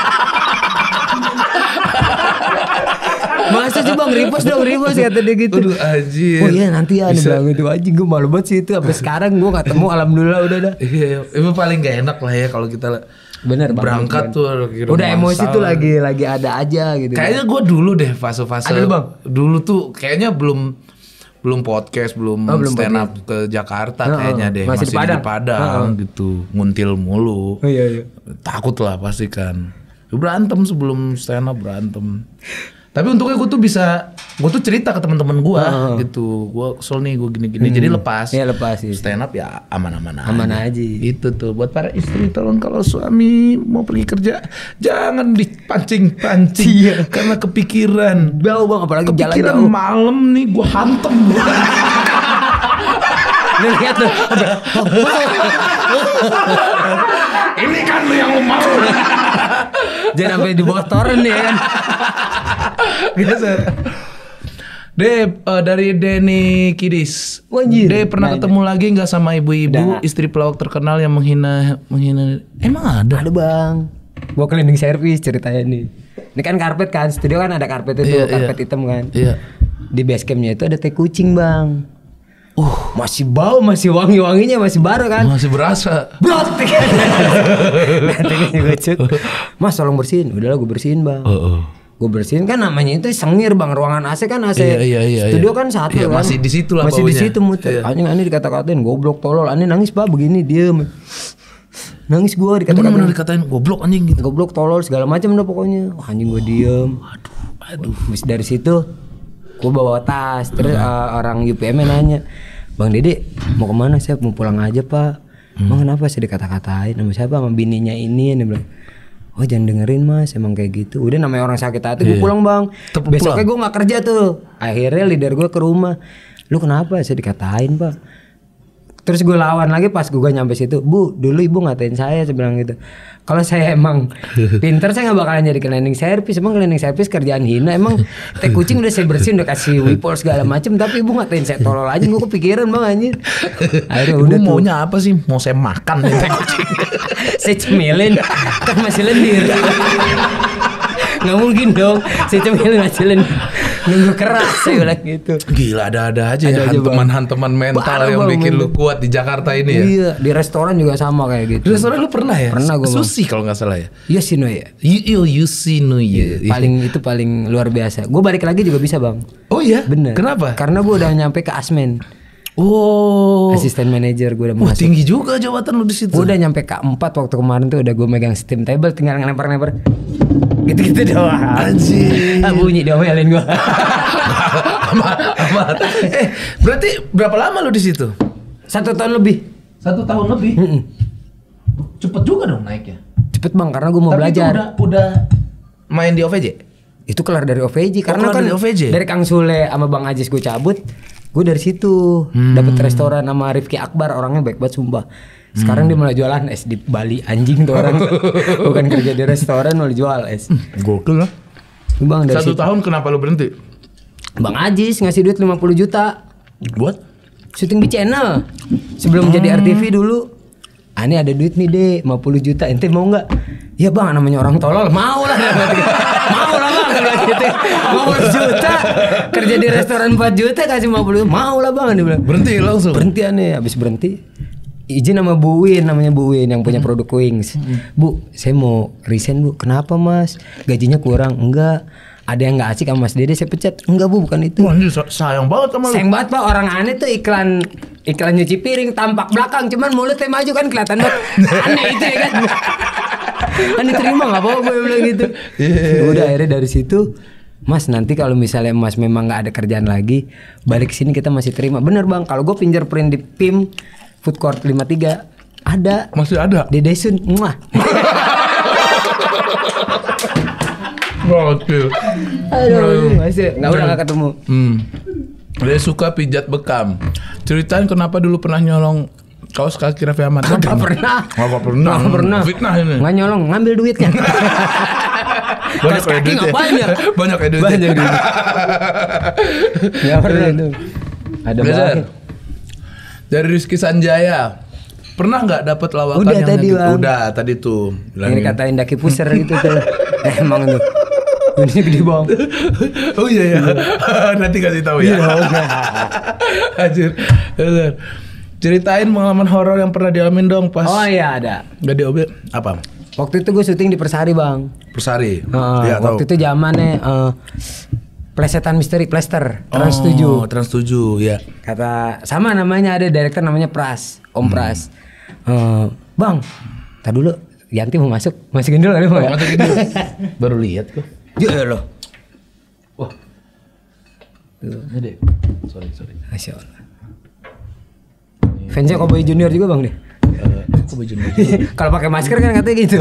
Masa sih bang repost dong repost kata dia gitu. Aduh anjir. Oh iya nanti ya nih bilang gitu anjing gue malu banget sih itu sampai sekarang gue gak temu alhamdulillah udah dah. Iya itu paling gak enak lah ya kalau kita bener berangkat tuh udah emosi tuh lagi lagi ada aja gitu. Kayaknya gue dulu deh fase-fase ada bang dulu tuh kayaknya belum belum podcast belum, oh, belum stand podcast. up ke Jakarta oh, kayaknya deh masih, masih di Padang, di Padang oh. gitu nguntil mulu. Oh, iya, iya. Takut lah pasti kan berantem sebelum stand up berantem. Tapi untungnya gue tuh bisa, gue tuh cerita ke teman-teman gue oh. gitu, gue kesel nih gue gini-gini, hmm. jadi lepas. Iya lepas sih. Stand up ya aman-aman aja. Aman aja. Itu tuh buat para istri tolong kalau suami mau pergi kerja jangan dipancing-pancing iya. karena kepikiran. Jauh bang, apalagi kepikiran jalan jauh. Malam nih gue hantem. Nih lihat tuh. Ini kan lu yang lu mau. Jangan sampai dibotorin nih kan. Biasa. De uh, dari Denny Kidis. Wajir. De pernah nah, ketemu lagi nggak sama ibu-ibu istri pelawak terkenal yang menghina menghina? Emang ada? Ada bang. Gua cleaning service ceritanya nih. Ini kan karpet kan, studio kan ada karpet itu, iya, karpet iya. hitam kan. Iya. Di base campnya itu ada teh kucing bang. Uh, masih bau, masih wangi-wanginya, masih baru kan? Masih berasa. Brot. Mas tolong bersihin. Udahlah gue bersihin bang. Uh, uh. Gue bersihin kan namanya itu sengir bang. Ruangan A C kan A C. Iya, iya, iya, studio iya. kan satu iya, kan. Masih di situ lah masih baunya. Di situ muter. Iya. Anjing aneh dikata-katain goblok tolol. Aneh nangis pak begini diem. Nangis gue dikata-katain. Bener-bener dikatain goblok anjing gitu. Goblok tolol segala macam udah pokoknya. Wah, anjing gue diem. Aduh, aduh. Habis dari situ gue bawa tas. Terus uh, orang U P M nanya. Bang Dede mau kemana? Saya mau pulang aja pak. hmm. Bang kenapa saya dikata-katain sama siapa? Sama bininya ini. Dia bilang oh jangan dengerin mas emang kayak gitu. Udah namanya orang sakit hati gue yeah. pulang bang. Tep besoknya gue gak kerja tuh. Akhirnya leader gue ke rumah. Lu kenapa? Saya dikatain pak. Terus gue lawan lagi pas gue nyampe situ. Bu dulu ibu ngatain saya. Saya bilang gitu. Kalau saya emang pinter saya gak bakalan jadi cleaning service. Emang cleaning service kerjaan hina. Emang teh kucing udah saya bersihin, udah kasih wipol segala macem. Tapi ibu ngatain saya tolol aja. Gue kepikiran bang anjir. Akhirnya udah maunya tuh. Apa sih? Mau saya makan nih teh kucing. Saya cemilin. Kan masih lendir. Gak mungkin dong. Saya cemilin masih lendir. Nunggu keras saya bilang gitu. Gila ada-ada aja ada ya hanteman-hanteman mental Baru yang bang, bikin lu kuat di Jakarta ini ya. Iya, di restoran juga sama kayak gitu. Di restoran lu pernah ya? Pernah gue. Sushi kalau nggak salah ya. Yoshino ya. Yo Yoshino ya. Paling itu paling luar biasa. Gue balik lagi juga bisa bang. Oh iya? Bener. Kenapa? Karena gue udah nyampe ke Asmen. Oh, asisten manajer gue udah masuk. Oh, tinggi juga jabatan lu di situ. Gue udah nyampe K empat waktu kemarin tuh udah gue megang steam table tinggal ngelempar-ngelempar. Gitu-gitu doang. Anjir. Ah, bunyi diomelin gue. amat, amat. Eh, berarti berapa lama lu di situ? Satu tahun lebih. Satu tahun lebih. Mm-mm. Cepet juga dong naiknya. Cepet bang, karena gue mau Tapi belajar. Tapi udah, udah main di O V J? Itu kelar dari O V J. Oh, karena kan dari O V J? Dari Kang Sule sama Bang Ajis gue cabut. Gue dari situ hmm. dapet restoran sama Rifki Akbar, orangnya baik banget sumpah. Sekarang hmm. dia malah jualan es di Bali, anjing tuh orang. Bukan kerja di restoran malah jual es. Gokil lah. Bang dari Satu situ. tahun kenapa lu berhenti? Bang Ajis ngasih duit lima puluh juta. Buat? Syuting di channel. Sebelum hmm. jadi R T V dulu. Ah ini ada duit nih deh, lima puluh juta. Ente mau gak? Ya bang, namanya orang tolol. Mau lah. Mau lah bang. lima puluh juta. Kerja di restoran empat juta kasih lima puluh juta. Mau lah bang. Dia bilang. Berhenti langsung? Berhenti aneh. Habis berhenti. Izin sama Bu Win, namanya Bu Win yang punya produk Wings. Bu, saya mau resign bu. Kenapa mas? Gajinya kurang? Enggak. Ada yang gak asik sama Mas Dede, saya pecat. Enggak bu, bukan itu. Wah, sayang banget sama lu. Sayang banget pak, orang aneh tuh iklan iklan nyuci piring tampak belakang cuman mulutnya maju kan kelihatan banget. Aneh itu ya kan. Aneh terima nggak apa-apa gue bilang gitu. Yeah. Udah akhirnya dari situ, Mas nanti kalau misalnya Mas memang nggak ada kerjaan lagi, balik sini kita masih terima. Bener bang, kalau gue fingerprint di P I M Food Court lima puluh tiga ada. Masih ada. Di Desun, muah. Gokil. Aduh, masih nggak udah nggak ketemu. Hmm. Dia suka pijat bekam. Ceritain kenapa dulu pernah nyolong kaos kaki Raffi Ahmad. Nggak pernah. Nggak pernah. Nggak pernah. Fitnah ini. Nggak nyolong, ngambil duitnya. Banyak kaos kaki nggak banyak. Banyak ya duit. Banyak duit. Nggak pernah itu. Ada banget. Dari Rizky Sanjaya. Pernah nggak dapat lawakan udah yang tadi, gitu? Bang. Udah tadi tuh. Yang dikatain daki puser gitu tuh. Eh, emang tuh. Ini gede bang. Oh iya ya. Nanti kasih tahu ya. Anjir. Ceritain pengalaman horor yang pernah dialamin dong pas. Oh iya ada. Gak diobil apa? Waktu itu gue syuting di Persari bang. Persari. Uh, ya, waktu tahu. itu zamannya uh, plesetan misteri Plester Trans tujuh. Oh, Trans tujuh ya. Kata sama namanya ada director namanya Pras, Om Pras. Hmm. Uh, bang, tar dulu Yanti mau masuk, masukin dulu ada mau ya? Masukin dulu. Baru lihat kok. Ya loh. Wah. Ini deh. Sorry, sorry. Masya Allah. Fansnya Cowboy Junior juga bang deh. Uh, Cowboy Junior. Kalau pakai masker kan katanya gitu.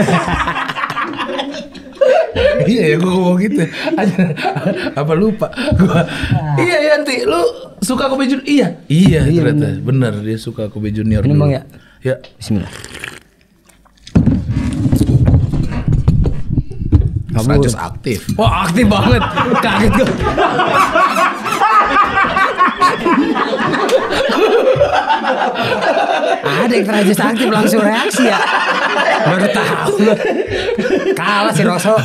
Iya ya, gue ngomong gitu. Apa lupa? Gua. Iya Yanti, lu suka Cowboy Junior? Iya. Iya, iya ternyata. Bener. Bener dia suka Cowboy Junior. Ini bang ya. Ya. Bismillah. Status aktif. Wah aktif banget. Kaget gue. Ada yang terajus aktif langsung reaksi ya. Baru tahu. Kalah si Roso.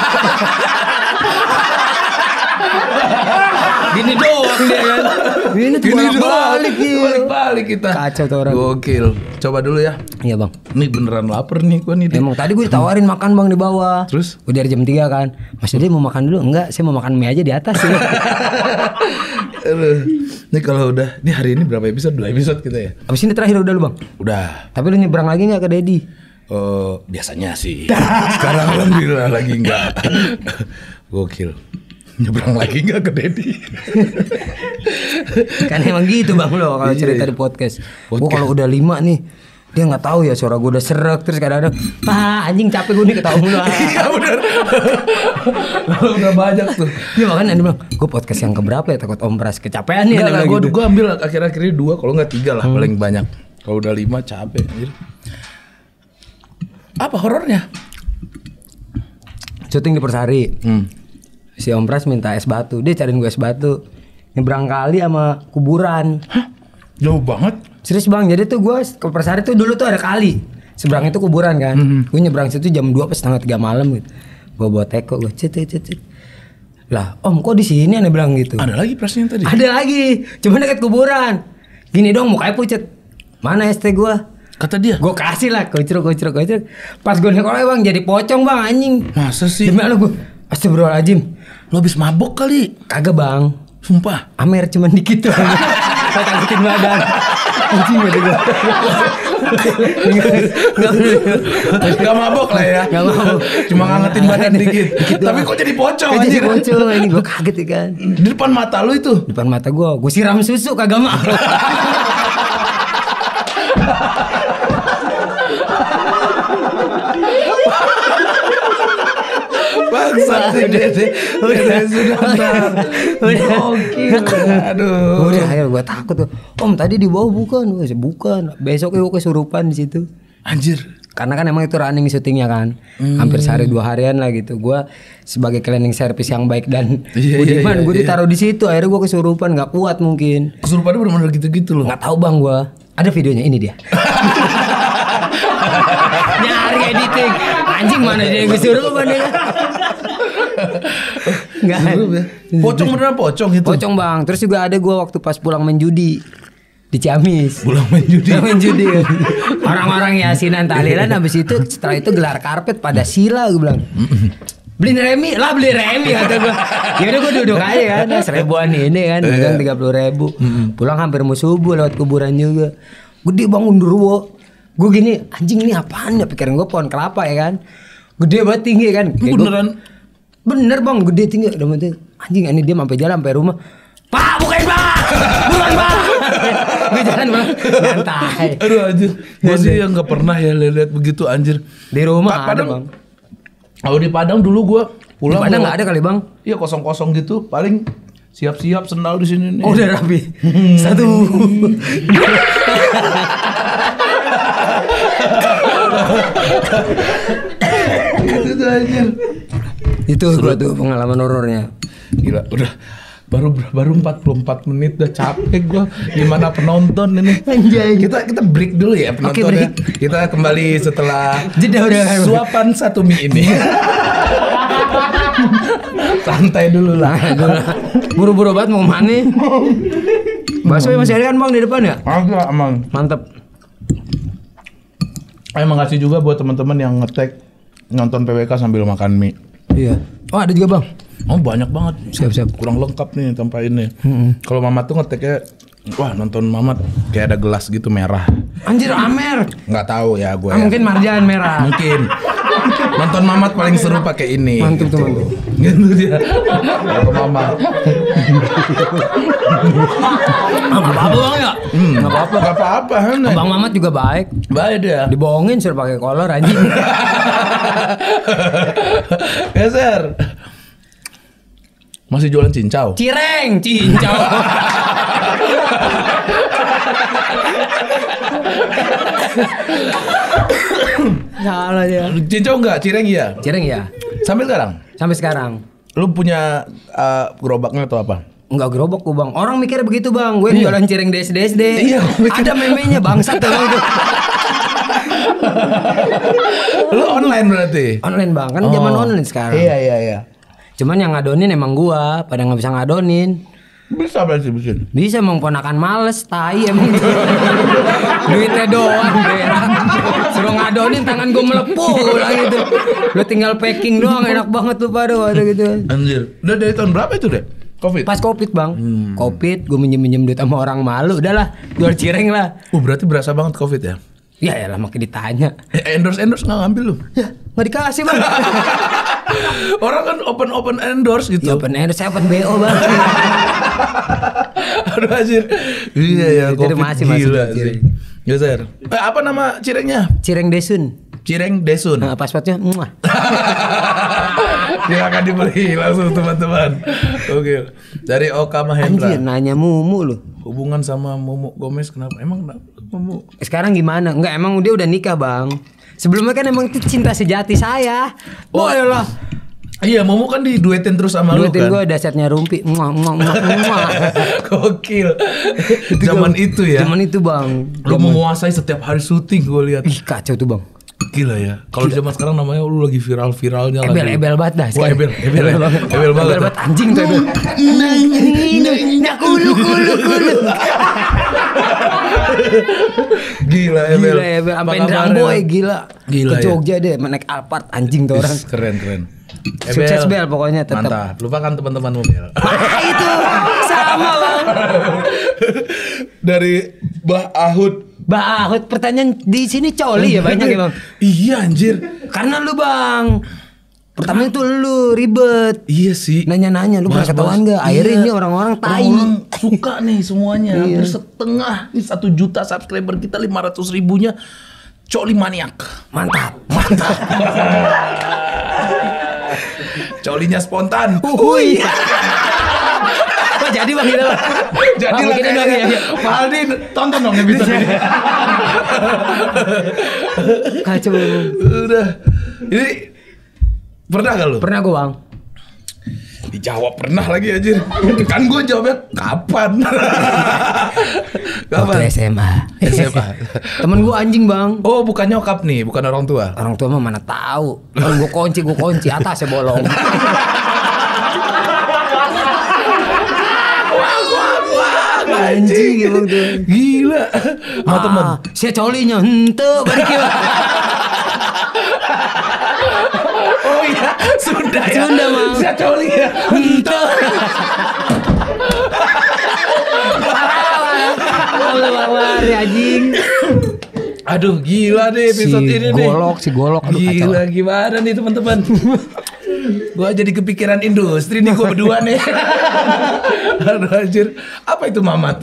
Gini doang dia kan. Ini tuh balik-balik gitu. Balik-balik kita. Kacau tuh orang. Gokil. Coba dulu ya. Iya bang. Ini beneran lapar nih gua nih. Emang tadi gue ditawarin makan bang di bawah. Terus? Udah dari jam tiga kan. Mas Dede mau makan dulu? Enggak, saya mau makan mie aja di atas. Ya. Ini kalau udah, ini hari ini berapa episode? Dua episode kita ya. Abis ini terakhir udah lu bang? Udah. Tapi lu nyebrang lagi nggak ke Dedi? Uh, biasanya sih. Sekarang alhamdulillah lagi enggak. Gokil. Nyebrang lagi enggak ke Dedi? Kan emang gitu bang lo kalau cerita di podcast. Gue kalau udah lima nih, dia nggak tahu ya suara gue udah serak terus kadang-kadang, ah anjing capek gue nih ketawa mulu. Iya benar. Udah banyak tuh. Iya makanya dia bilang, gue podcast yang keberapa ya takut Om Pras kecapean nih. Enggak lah, gue gitu. gue ambil akhir-akhir ini dua, kalau nggak tiga lah hmm. paling banyak. Kalau udah lima capek. Anjir. Apa horornya? Syuting di Persari. Hmm. Si Om Pras minta es batu, dia cariin gue es batu. Nyebrang kali sama kuburan. Hah? Jauh banget. Serius bang, jadi tuh gue ke Persari tuh dulu tuh ada kali. Seberang itu kuburan kan. Mm-hmm. Gue nyebrang situ jam dua pas setengah tiga malam gitu. Gue bawa teko, gue cet cet cet. Lah, Om kok di sini aneh bilang gitu. Ada lagi Prasnya tadi? Ada lagi, cuma dekat kuburan. Gini dong mukanya pucet. Mana es teh gue? Kata dia. Gue kasih lah, kocrok kocrok kocrok. Pas gue nekol bang jadi pocong bang anjing. Masa sih? Demi Allah gue, astagfirullahaladzim. Lo habis mabok kali? Kagak bang. Sumpah. Amer cuman dikit doang. Saya tangkutin badan. Anjing gak gue. Gak mabok lah ya. Gak mabok. Cuma ngangetin badan dikit. Tapi kok jadi pocong aja. Jadi pocong ini gue kaget ya kan. Di depan mata lu itu? Depan mata gue. Gue siram susu kagak mau. Bangsat sih Dede. Udah sudah benar. Gokil. Aduh. Udah ayo gue takut tuh. Om tadi di bawah bukan? Bukan. Besoknya gue kesurupan di situ. Anjir. Karena kan emang itu running syutingnya kan. Hmm. Hampir sehari dua harian lah gitu. Gue sebagai cleaning service yang baik dan iya, budiman, iya, iya, gue ditaruh di situ. Akhirnya gue kesurupan, nggak kuat mungkin. Kesurupannya benar-benar gitu-gitu loh. Nggak tahu bang gue. Ada videonya ini dia. Nyari editing. Anjing mana dia yang kesurupan ya? Nggak. Pocong beneran pocong itu. Pocong bang. Terus juga ada gue waktu pas pulang main judi di Ciamis. Pulang main judi. Pulang main judi. Orang-orang yasinan tahlilan habis itu setelah itu gelar karpet pada sila gue bilang. Beliin remi lah, beli remi kata gue. Ya udah gue duduk aja kan, seribuan ini kan, megang tiga puluh ribu. Pulang hampir mau subuh lewat kuburan juga. Gede bang Undurwo. Gue gini, anjing ini apaan ya? Pikiran gue pohon kelapa ya kan. Gede banget tinggi kan. Kayak beneran? Gua, bener bang, gede tinggi. Udah mati. Anjing ini dia sampai jalan sampai rumah. Pak, bukain pak, bukan pak. Gue jalan bang, nyantai. Aduh anjir, gue sih yang nggak pernah ya lihat begitu anjir. Di rumah Pa- ada Padang, bang. Kalau di Padang dulu gue pulang. Di Padang nggak ada kali bang? Iya kosong-kosong gitu, paling siap-siap sendal di sini nih. Oh udah rapi. Satu. Gitu tuh anjir. Itu gua tuh pengalaman horornya. Gila, udah baru baru empat puluh empat menit udah capek gua. Gimana penonton ini? Anjay. Kita kita break dulu ya penontonnya. break. Kita kembali setelah Jeda udah. suapan satu mie ini. Santai dulu lah. Buru-buru banget mau mana? Bakso masih ada kan bang di depan ya? Agak emang. Mantep. Ayo makasih juga buat teman-teman yang nge-tag nonton P W K sambil makan mie. Iya. Oh ada juga bang. Oh banyak banget. Siap-siap. Kurang lengkap nih tanpa ini. Mm-mm. Kalau Mamat tuh nge-tagnya, wah nonton Mamat kayak ada gelas gitu merah. Anjir Amer. Nggak tahu ya gue. Ah, ya. mungkin marjan merah. Mungkin. Nonton Mamat paling seru pakai ini. Mantap tuh mantap. Gitu dia. Kalau Mamat. Ah, nggak apa-apa bang ya? Hmm. Nggak apa-apa. Nggak apa-apa. Hane. Bang Mamat juga baik. Baik dia. Dibohongin suruh pakai kolor anjing. Geser. Masih jualan cincau? Cireng, cincau. Salah dia. Cincau enggak? Cireng iya? Cireng ya. Sampai sekarang? Sampai sekarang. Lu punya uh, gerobaknya atau apa? Enggak gerobak gua bang. Orang mikirnya begitu bang. Gue Iya. jualan cireng D S D S D. Iya, Ada memenya bangsat tuh bang. Lu online berarti? Online bang. Kan zaman online sekarang. Iya iya iya. Cuman yang ngadonin emang gua. Pada nggak bisa ngadonin. Bisa berarti bikin. Bisa emang ponakan males. Tai emang. Duitnya doang berak. Suruh ngadonin tangan gua melepuh lah gitu. Lu tinggal packing doang. Enak banget tuh pada waktu gitu. Anjir. Udah dari tahun berapa itu deh? Covid? Pas covid bang. Covid gue minjem-minjem duit sama orang malu. Udahlah jual cireng lah. Uh berarti berasa banget Covid ya? Ya ya lah makin ditanya. Eh, endorse endorse nggak ngambil lu? Ya nggak dikasih bang. Orang kan open open endorse gitu. Ya open air saya open B O bang. Aduh anjir. Iya ya. Jadi Covid masih masih gila cireng. sih. Geser. Eh, apa nama cirengnya? Cireng Desun. Cireng Desun. Nah, pasportnya. Muah. Silakan dibeli langsung teman-teman. Oke. Dari Oka Mahendra. Anjir nanya Mumu lu. Hubungan sama Momo Gomez kenapa? Emang kenapa? Momo. Sekarang gimana? Enggak emang dia udah nikah bang. Sebelumnya kan emang itu cinta sejati saya. Oh, Boleh lah. Iya, Momo kan diduetin terus sama lu Duitin kan. gue dasarnya rumpi. Muah muah muah muah. Gokil. Zaman itu ya. Zaman itu bang. Lu menguasai setiap hari syuting gue lihat. Ih kacau tuh bang. Gila ya. Kalau zaman sekarang namanya lu lagi viral-viralnya lagi. Ebel ebel banget dah. Wah, ebel, ebel, ebel ya. banget. Ebel banget. Ebel banget anjing tuh ebel. Nah kulu kulu kulu. Gila ebel. Gila ebel. Sampai Apa Drang kabarnya? Boy gila. Gila Ke ya. Jogja deh naik Alphard anjing tuh orang. Is, keren keren. Sukses Bel pokoknya tetap. Mantap. Lupakan teman-temanmu Bel. Ah itu sama bang. Dari Bah Ahud. Bah Ahud pertanyaan di sini coli ya banyak ya bang. Iya anjir. Karena lu bang. Pertama itu lu ribet. Iya sih. Nanya-nanya lu pernah Bahas-bahas. ketahuan gak? Akhirnya Iya. ini orang-orang tai. Orang-orang suka nih semuanya. Iya. Hampir setengah. Ini satu juta subscriber kita lima ratus ribunya. Coli maniak. Mantap. Mantap. Colinya spontan. Uhuy. Oh, jadi bang gitu bang. Jadi Bang, lah begini dong, kayaknya. ya. Pak Aldi tonton dong episode ini. Kacau. Udah. Ini pernah gak lu? Pernah gue bang. Dijawab pernah lagi anjir. Kan gue jawabnya kapan? Kapan? Waktu S M A. S M A. Temen gue anjing bang. Oh bukan nyokap nih, bukan orang tua. Orang tua mah mana tahu. Orang gue kunci, gue kunci atasnya bolong. Anjing gitu tuh. Gila. Sama temen. Ah, saya colinya hente balik ya. Oh iya, Sunda ya. Sunda, Mang. Sacoli ya. Ento. Lari anjing. Aduh, gila deh episode si ini nih. Golok, si golok. Aduh, Gila, kacau. gimana nih teman-teman? Gua jadi kepikiran industri nih gua berdua nih. Aduh anjir, apa itu Mamat?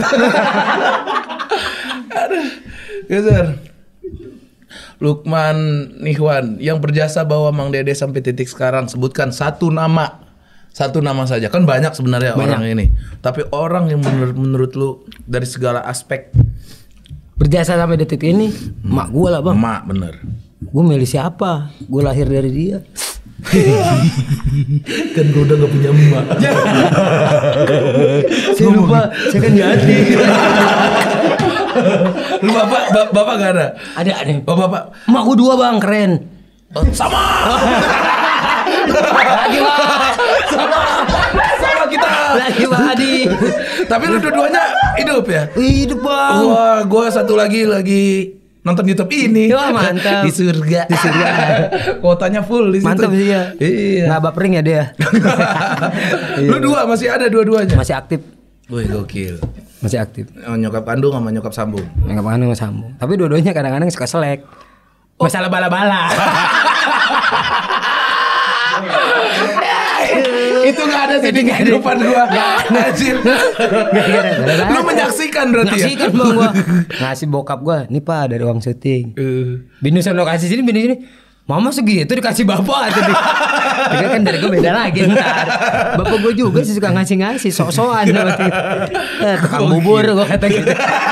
Aduh, geser. Lukman Nihwan yang berjasa bawa Mang Dede sampai titik sekarang, sebutkan satu nama. Satu nama saja. Kan banyak sebenarnya Banyak. orang ini. Tapi orang yang menurut, menurut lu dari segala aspek Berjasa sampai detik ini, mak gue lah bang. Mak bener. Gue milih siapa? Gue lahir dari dia. Kan gue udah gak punya emak. Saya lupa, saya kan jati. Lu bapak, ba- bapak gak ada? Ada ada. Oh bapak. Mak gue dua bang, keren. Oh, sama. Lagi bang. sama. Sama kita. Lagi bang Adi. Tapi lu dua-duanya hidup ya? Wih, hidup bang. Wah, gua satu lagi lagi nonton YouTube ini. Wah, mantap. Di surga. Di surga. Kuotanya full di situ. Mantap sih ya. Iya. Nggak bapering ya dia. Lu dua masih ada dua-duanya. Masih aktif. Wih, gokil. Masih aktif. Oh, nyokap kandung sama nyokap sambung. Nggak apa nggak sambung. Tapi dua-duanya kadang-kadang suka selek. Masalah bala-bala. Itu nggak ada sih di kehidupan gua. Anjir. Lu menyaksikan berarti ya? Menyaksikan bang gua. Ngasih bokap gua, nih pak dari uang syuting. Uh. Bini sono kasih sini, bini sini. Mama segitu dikasih bapak tadi. Dia kan dari gue beda lagi ntar. Bapak gue juga sih suka ngasih-ngasih, sok-sokan. Eh, tukang bubur gue kata gitu.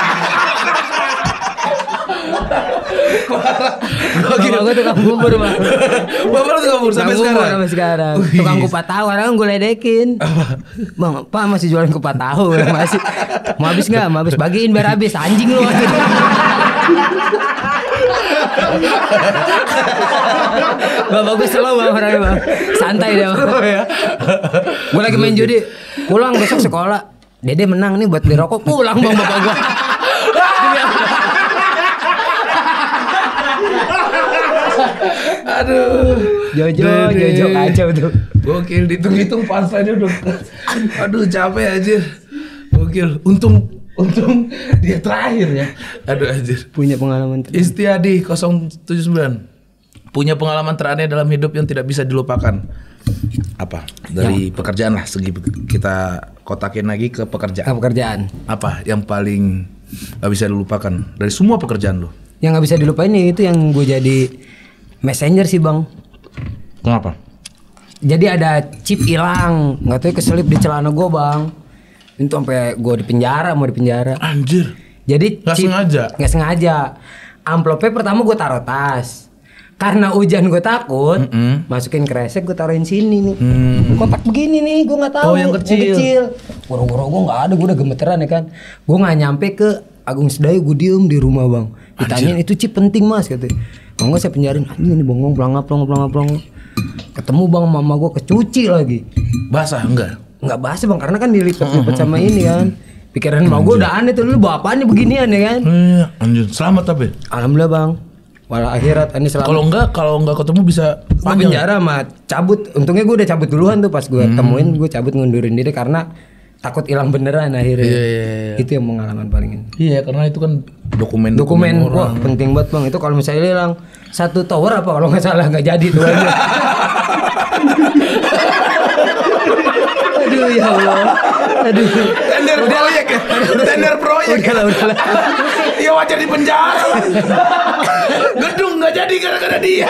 Bapak gue tukang bubur bang. Bapak lu tukang bubur sampai Tukang bubur sekarang? sampai sekarang. Wih. Tukang kupat tahu, orang gue ledekin. Bang, pak masih jualan kupat tahu masih. Mau habis nggak? Mau habis, bagiin biar habis. Anjing lu. Bapak gue slow bang orangnya bang. Santai deh bang. Gue lagi main judi. Pulang besok sekolah. Dede menang nih buat beli rokok. Pulang bang bapak gue. Aduh. Jojo, Dede. Jojo kacau tuh. Gokil, dihitung-hitung punchline-nya udah. Aduh, capek anjir. Gokil. Untung untung dia terakhir ya. Aduh anjir. Punya pengalaman tuh. Istiadi nol tujuh sembilan. Punya pengalaman teraneh dalam hidup yang tidak bisa dilupakan. Apa? Dari Ya. pekerjaan lah, segi kita kotakin lagi ke Ke pekerjaan. pekerjaan. Apa yang paling gak bisa dilupakan dari semua pekerjaan lo? Yang nggak bisa dilupain nih itu yang gue jadi messenger sih bang. Kenapa? Jadi ada chip hilang, nggak tahu keselip di celana gue bang. Itu sampai gue di penjara, mau di penjara. Anjir. Jadi Nggak sengaja? Nggak sengaja. Amplopnya pertama gue taruh tas. Karena hujan gue takut, Mm-mm. masukin kresek gue taruhin sini nih. Hmm. Kotak begini nih, gue nggak tahu. Oh, yang kecil. Goro-goro gue nggak ada, gue udah gemeteran ya kan. Gue nggak nyampe ke Agung Sedayu, gue diem di rumah bang. Ditanyain itu chip penting mas katanya. Bang gue saya penjarain, anjing ini bongong pelangap pelangap pelangap pelangap. Ketemu bang mama gue kecuci lagi. Basah enggak? Nggak bahas bang, karena kan dilipat-lipat sama ini kan. Pikiran mau gue udah aneh tuh, lu bawa apaan nih beginian ya kan. Iya, anjir. Selamat tapi. Alhamdulillah bang. Walau akhirat ini selamat. Kalau enggak, kalau enggak ketemu bisa Di penjara mah cabut. Untungnya gue udah cabut duluan tuh pas gue temuin, gue cabut ngundurin diri karena takut hilang beneran akhirnya. Iya, iya, iya. Itu yang pengalaman paling ini. Iya, karena itu kan dokumen Dokumen, wah orang. penting banget bang. Itu kalau misalnya hilang satu tower apa kalau nggak salah nggak jadi tuh aja. Aduh ya Allah. Aduh. Tender proyek ya, tender proyek. Udah lah, udah lah. Iya wajar di penjara. Gedung nggak jadi gara-gara dia.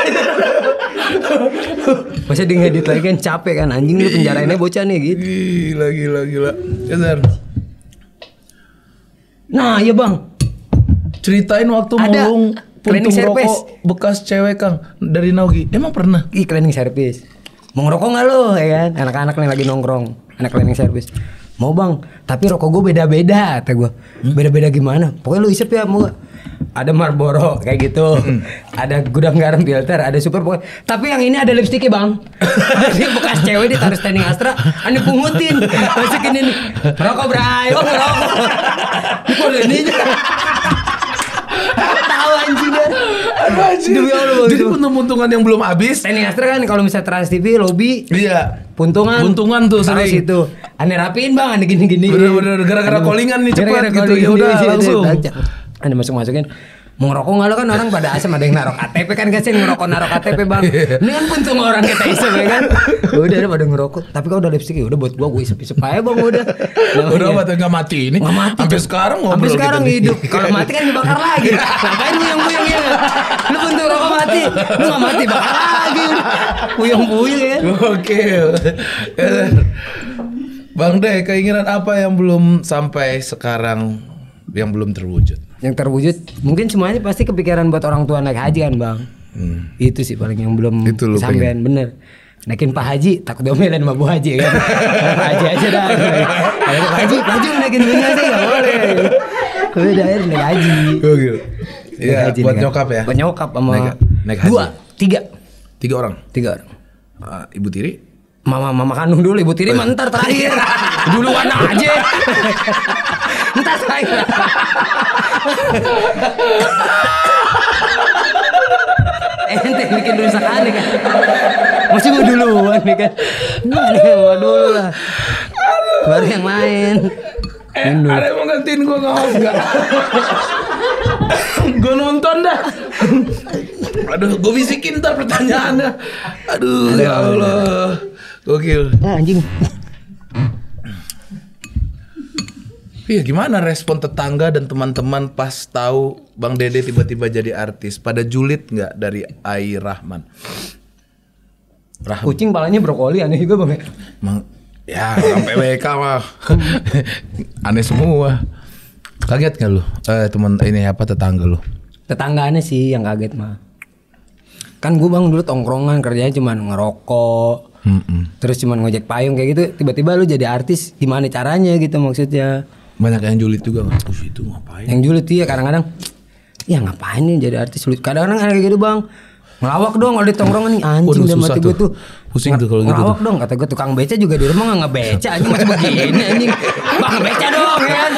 Masa di ngedit lagi kan capek kan anjing lu penjarainnya bocah nih gitu. Gila, gila, gila. Keser. Nah iya bang. Ceritain waktu Ada mulung cleaning puntung service. rokok bekas cewek Kang dari Naugi. Emang pernah? Ih cleaning service. Mau ngerokok nggak lo ya kan? Anak-anak nih lagi nongkrong, anak cleaning service. Mau bang, tapi rokok gue beda-beda, kata gue. Beda-beda gimana? Pokoknya lu isep ya mau gak? Ada Marlboro kayak gitu, ada gudang garam filter, ada super pokoknya. Tapi yang ini ada lipstiknya bang. Jadi bekas cewek ditaruh standing Astra, ane pungutin, masukin ini. Rokok bray, oh ngerokok. Ini kok ini? Tahu anjing kan? Aduh Demi Allah bang. Jadi untung-untungan yang belum habis. Teknik Astra kan kalau misalnya Trans T V lobby. Iya. Puntungan. Puntungan tuh taruh sering. situ. Aneh rapiin bang, aneh gini-gini. Bener-bener gara-gara callingan nih cepat gitu. Ya udah langsung. Aneh masuk-masukin. Mau ngerokok nggak lo kan orang pada asem ada yang naruh K T P kan kasian ngerokok naruh K T P bang. Ini kan puntung orang kita isep ya kan. Udah ada pada ngerokok. Tapi kalau udah lipstick ya udah buat gua gue isep-isep aja bang udah. Udah mati nggak mati ini. Nggak mati. Sampai sekarang ngobrol. Sampai sekarang gitu hidup. Kalau mati kan dibakar lagi. Ngapain buyang-buyang ya? Lu puntung rokok mati. Lu nggak mati bakar lagi. Buyang-buyang ya. Oke. Bang De, keinginan apa yang belum sampai sekarang yang belum terwujud? Yang terwujud mungkin semuanya pasti kepikiran buat orang tua naik haji kan bang. Hmm. Itu sih paling yang belum kesampaian bener. Naikin Pak Haji takut diomelin sama Bu Haji kan. Pak Haji aja dah. Kalau Pak Haji, Pak Haji naikin punya sih nggak boleh. Udah air naik haji. Gokil. Iya buat nyokap ya. Buat nyokap sama naik, naik haji. Dua, tiga, tiga orang. Tiga orang. Uh, Ibu Tiri? Mama mama kandung dulu, Ibu Tiri mah ntar terakhir. Duluan aja. Ntar terakhir. Ente bikin rusak aneh kan. Masih mau duluan nih kan. Nah, mau dulu lah. Baru yang lain. Eh, ada yang mau gantiin gue nge-host gak? Gue nonton dah. Aduh, gue bisikin ntar pertanyaannya. Aduh, ya Allah. Gokil. Nah, anjing. Iya, gimana respon tetangga dan teman-teman pas tahu Bang Dede tiba-tiba jadi artis? Pada julid nggak dari Ai Rahman? Rahman. Kucing palanya brokoli aneh juga bang. Mang, ya sampai W K mah aneh semua. Kaget nggak lu? Eh teman ini apa tetangga lu? Tetangganya sih yang kaget mah. Kan gue bang dulu tongkrongan kerjanya cuma ngerokok. Mm-mm. Terus cuma ngojek payung kayak gitu. Tiba-tiba lu jadi artis, gimana caranya gitu maksudnya? Banyak yang julid juga nggak? Terus itu ngapain? Yang julid iya kadang-kadang. Ya ngapain nih jadi artis julid? Kadang-kadang kayak gitu bang. Ngelawak dong kalau di tongkrongan nih anjing dan mati gue tuh. Pusing tuh kalau gitu. Ngelawak dong kata gue tukang beca juga di rumah nggak ngebeca anjing masih begini anjing. Bang beca dong ya kan.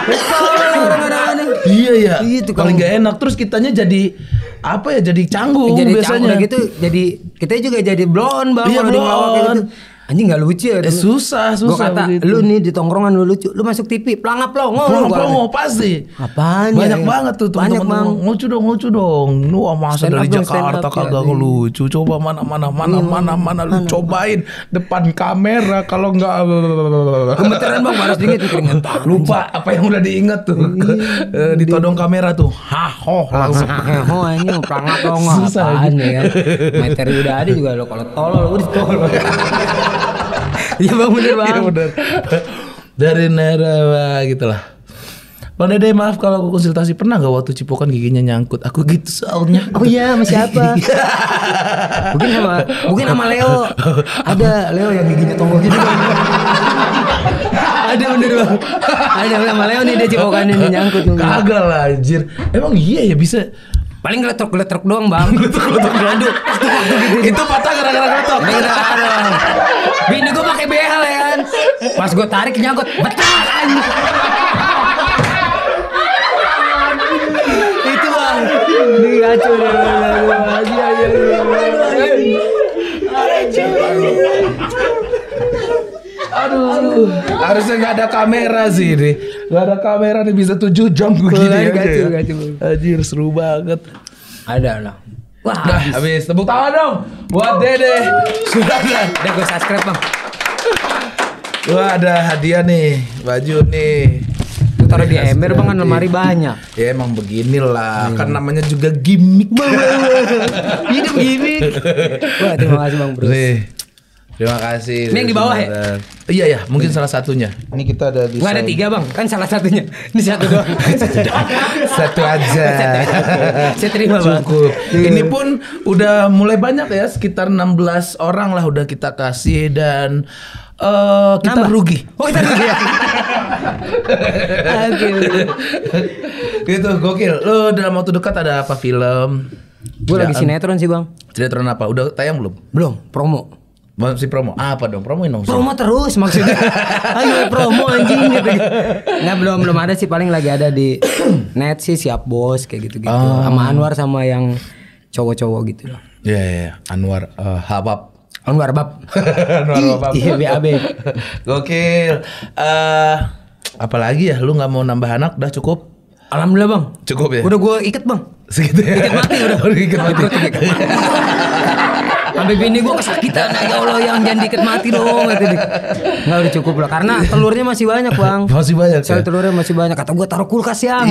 Iya ya. Paling nggak enak terus kitanya jadi apa ya jadi canggung jadi biasanya. Canggung gitu jadi kita juga jadi blon bang iya, kalau di ngelawak kayak gitu. Anjing gak lucu ya. Eh, susah, susah. Gue kata begitu. Lu nih di tongkrongan lu lucu. Lu masuk T V pelangap longo. Pelangap longo pasti. Apaan banyak ya? banget tuh teman-teman. Lucu dong, lucu dong. Lu masa dari dong, Jakarta kagak ya, lucu. Coba mana mana mana iya, mana mana lu mana, cobain mana. Depan kamera kalau enggak gemeteran bang harus dingin keringetan. Lupa apa yang udah diinget tuh. Iya, ditodong kamera tuh. Hah, ho langsung. Ho anjing pelangap longo. Apaan ya kan. Materi udah ada juga lo kalau tolol udah tolol. Iya bang bener bang. Iya bener. Dari Nera gitulah. Bang Dede maaf kalau aku konsultasi pernah gak waktu cipokan giginya nyangkut? Aku gitu soalnya. Oh iya sama siapa? mungkin sama mungkin sama Leo. Ada Leo yang giginya tonggok gitu. Ada bener bang. Ada sama Leo nih dia cipokannya nyangkut. Kagak lah anjir. Emang iya ya bisa. Paling geletrok-geletrok doang bang. Geletrok-geletrok gaduh. Itu patah gara-gara geletrok. Bini gue pakai behel ya kan. Pas gue tarik nyangkut, betak. Itu bang. Ini kacau deh. Aja aja. Aduh, harusnya nggak ada kamera sih ini. Nggak ada kamera nih bisa tujuh jam begini aja. Gacau, gacau. Anjir seru banget. Ada lah. Wah, udah habis. Tepuk tangan dong buat Dede. Sudah lah. Udah gue subscribe bang. Wah ada hadiah nih, baju nih. Taruh di ember bang kan lemari banyak. Ya emang beginilah, hmm. kan namanya juga gimmick. Hidup gimmick. Wah terima kasih bang bro. Nih. Terima kasih. Ini yang di bawah ya? Iya ya, mungkin hmm. salah satunya. Ini kita ada di. Nggak ada tiga bang, kan salah satunya. Ini satu doang. Satu aja. Saya terima bang. Cukup. Ini pun udah mulai banyak ya, sekitar enam belas orang lah udah kita kasih dan uh, kita Nambah. rugi. Oh kita rugi ya. Gitu gokil. Lo dalam waktu dekat ada apa film? Gue lagi sinetron sih bang. Sinetron apa? Udah tayang belum? Belum. Promo. Masih promo? Apa dong? Promoin dong. Promo terus maksudnya. Ayo promo anjing gitu. Nggak belum belum ada sih paling lagi ada di net sih siap bos kayak gitu-gitu. Oh. Sama Anwar sama yang cowok-cowok gitu. Iya yeah, yeah. Anwar uh, Habab. Anwar Bab. Anwar Habab. Iya B A B. Gokil. Uh, apalagi ya, lu nggak mau nambah anak? Udah cukup? Alhamdulillah bang. Cukup ya? Udah gue ikat bang. Segitu ya? Ikat mati udah. Udah ikat mati. Sampai bini gue kesakitan, ya Allah yang jangan diikat mati dong. Nggak, udah cukup lah. Karena telurnya masih banyak bang. Masih banyak Soal ya? telurnya masih banyak. Kata gue taruh kulkas ya.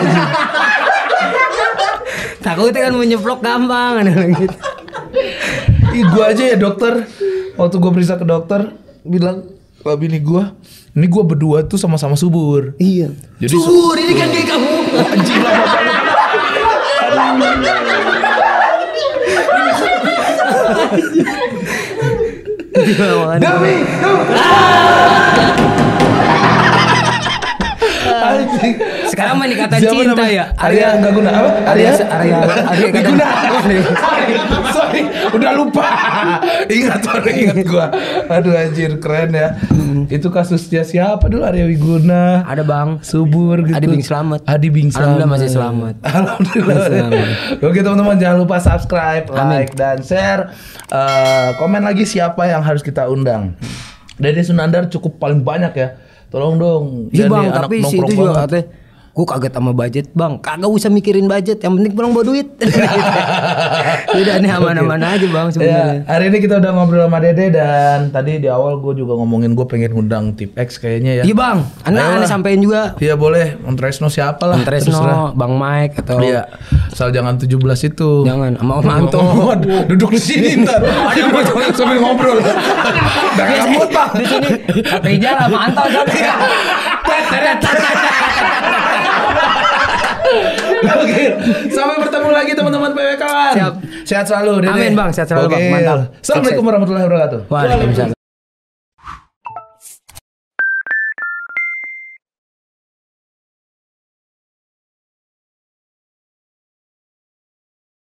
Takutnya kan menyeplok gampang. Gitu. Ih, gua aja ya dokter. Waktu gua periksa ke dokter, bilang ke bini gua, ini gua berdua tuh sama-sama subur. Iya. Jadi subur ini kan kayak kamu. Anjing lama banget. Demi, anjing. Sekarang mah dikata cinta ya. Area enggak guna apa? Area area area Enggak guna. Sorry, udah lupa. Ingat baru ingat gua. Aduh anjir, keren ya. Itu kasusnya siapa dulu? Arya Wiguna. Ada bang. Subur gitu. Adi Bing Slamet. Adi Bing Slamet. Alhamdulillah masih selamat. Alhamdulillah. Selamat. Oke teman-teman, jangan lupa subscribe, Amin. like dan share. Uh, komen lagi siapa yang harus kita undang. Dede Sunandar cukup paling banyak ya. Tolong dong. Iya Jangan bang, nih anak tapi si nongkrong itu juga banget. katanya, gue kaget sama budget bang, kagak usah mikirin budget, yang penting pulang bawa duit. Udah nih aman-aman aja bang sebenarnya. Ya, hari ini kita udah ngobrol sama Dede dan tadi di awal gue juga ngomongin gue pengen ngundang Tip X kayaknya ya. Iya bang, anda Ayolah. anda sampein juga. Iya boleh, Om Tresno siapa lah. Bang Tresno, Bang Mike atau Iya, asal jangan tujuh belas itu. jangan sama Om Anto. Waduh, duduk di sini ntar. Ada sambil ngobrol. Udah ngamut bang. Di sini Rijal sama Anto sampai. Oke, sampai bertemu lagi teman-teman P W kawan. Siap. Sehat selalu, Dede. Amin, Bang. Sehat selalu, Bang. Oke. Mantap. Assalamualaikum warahmatullahi wabarakatuh. Waalaikumsalam.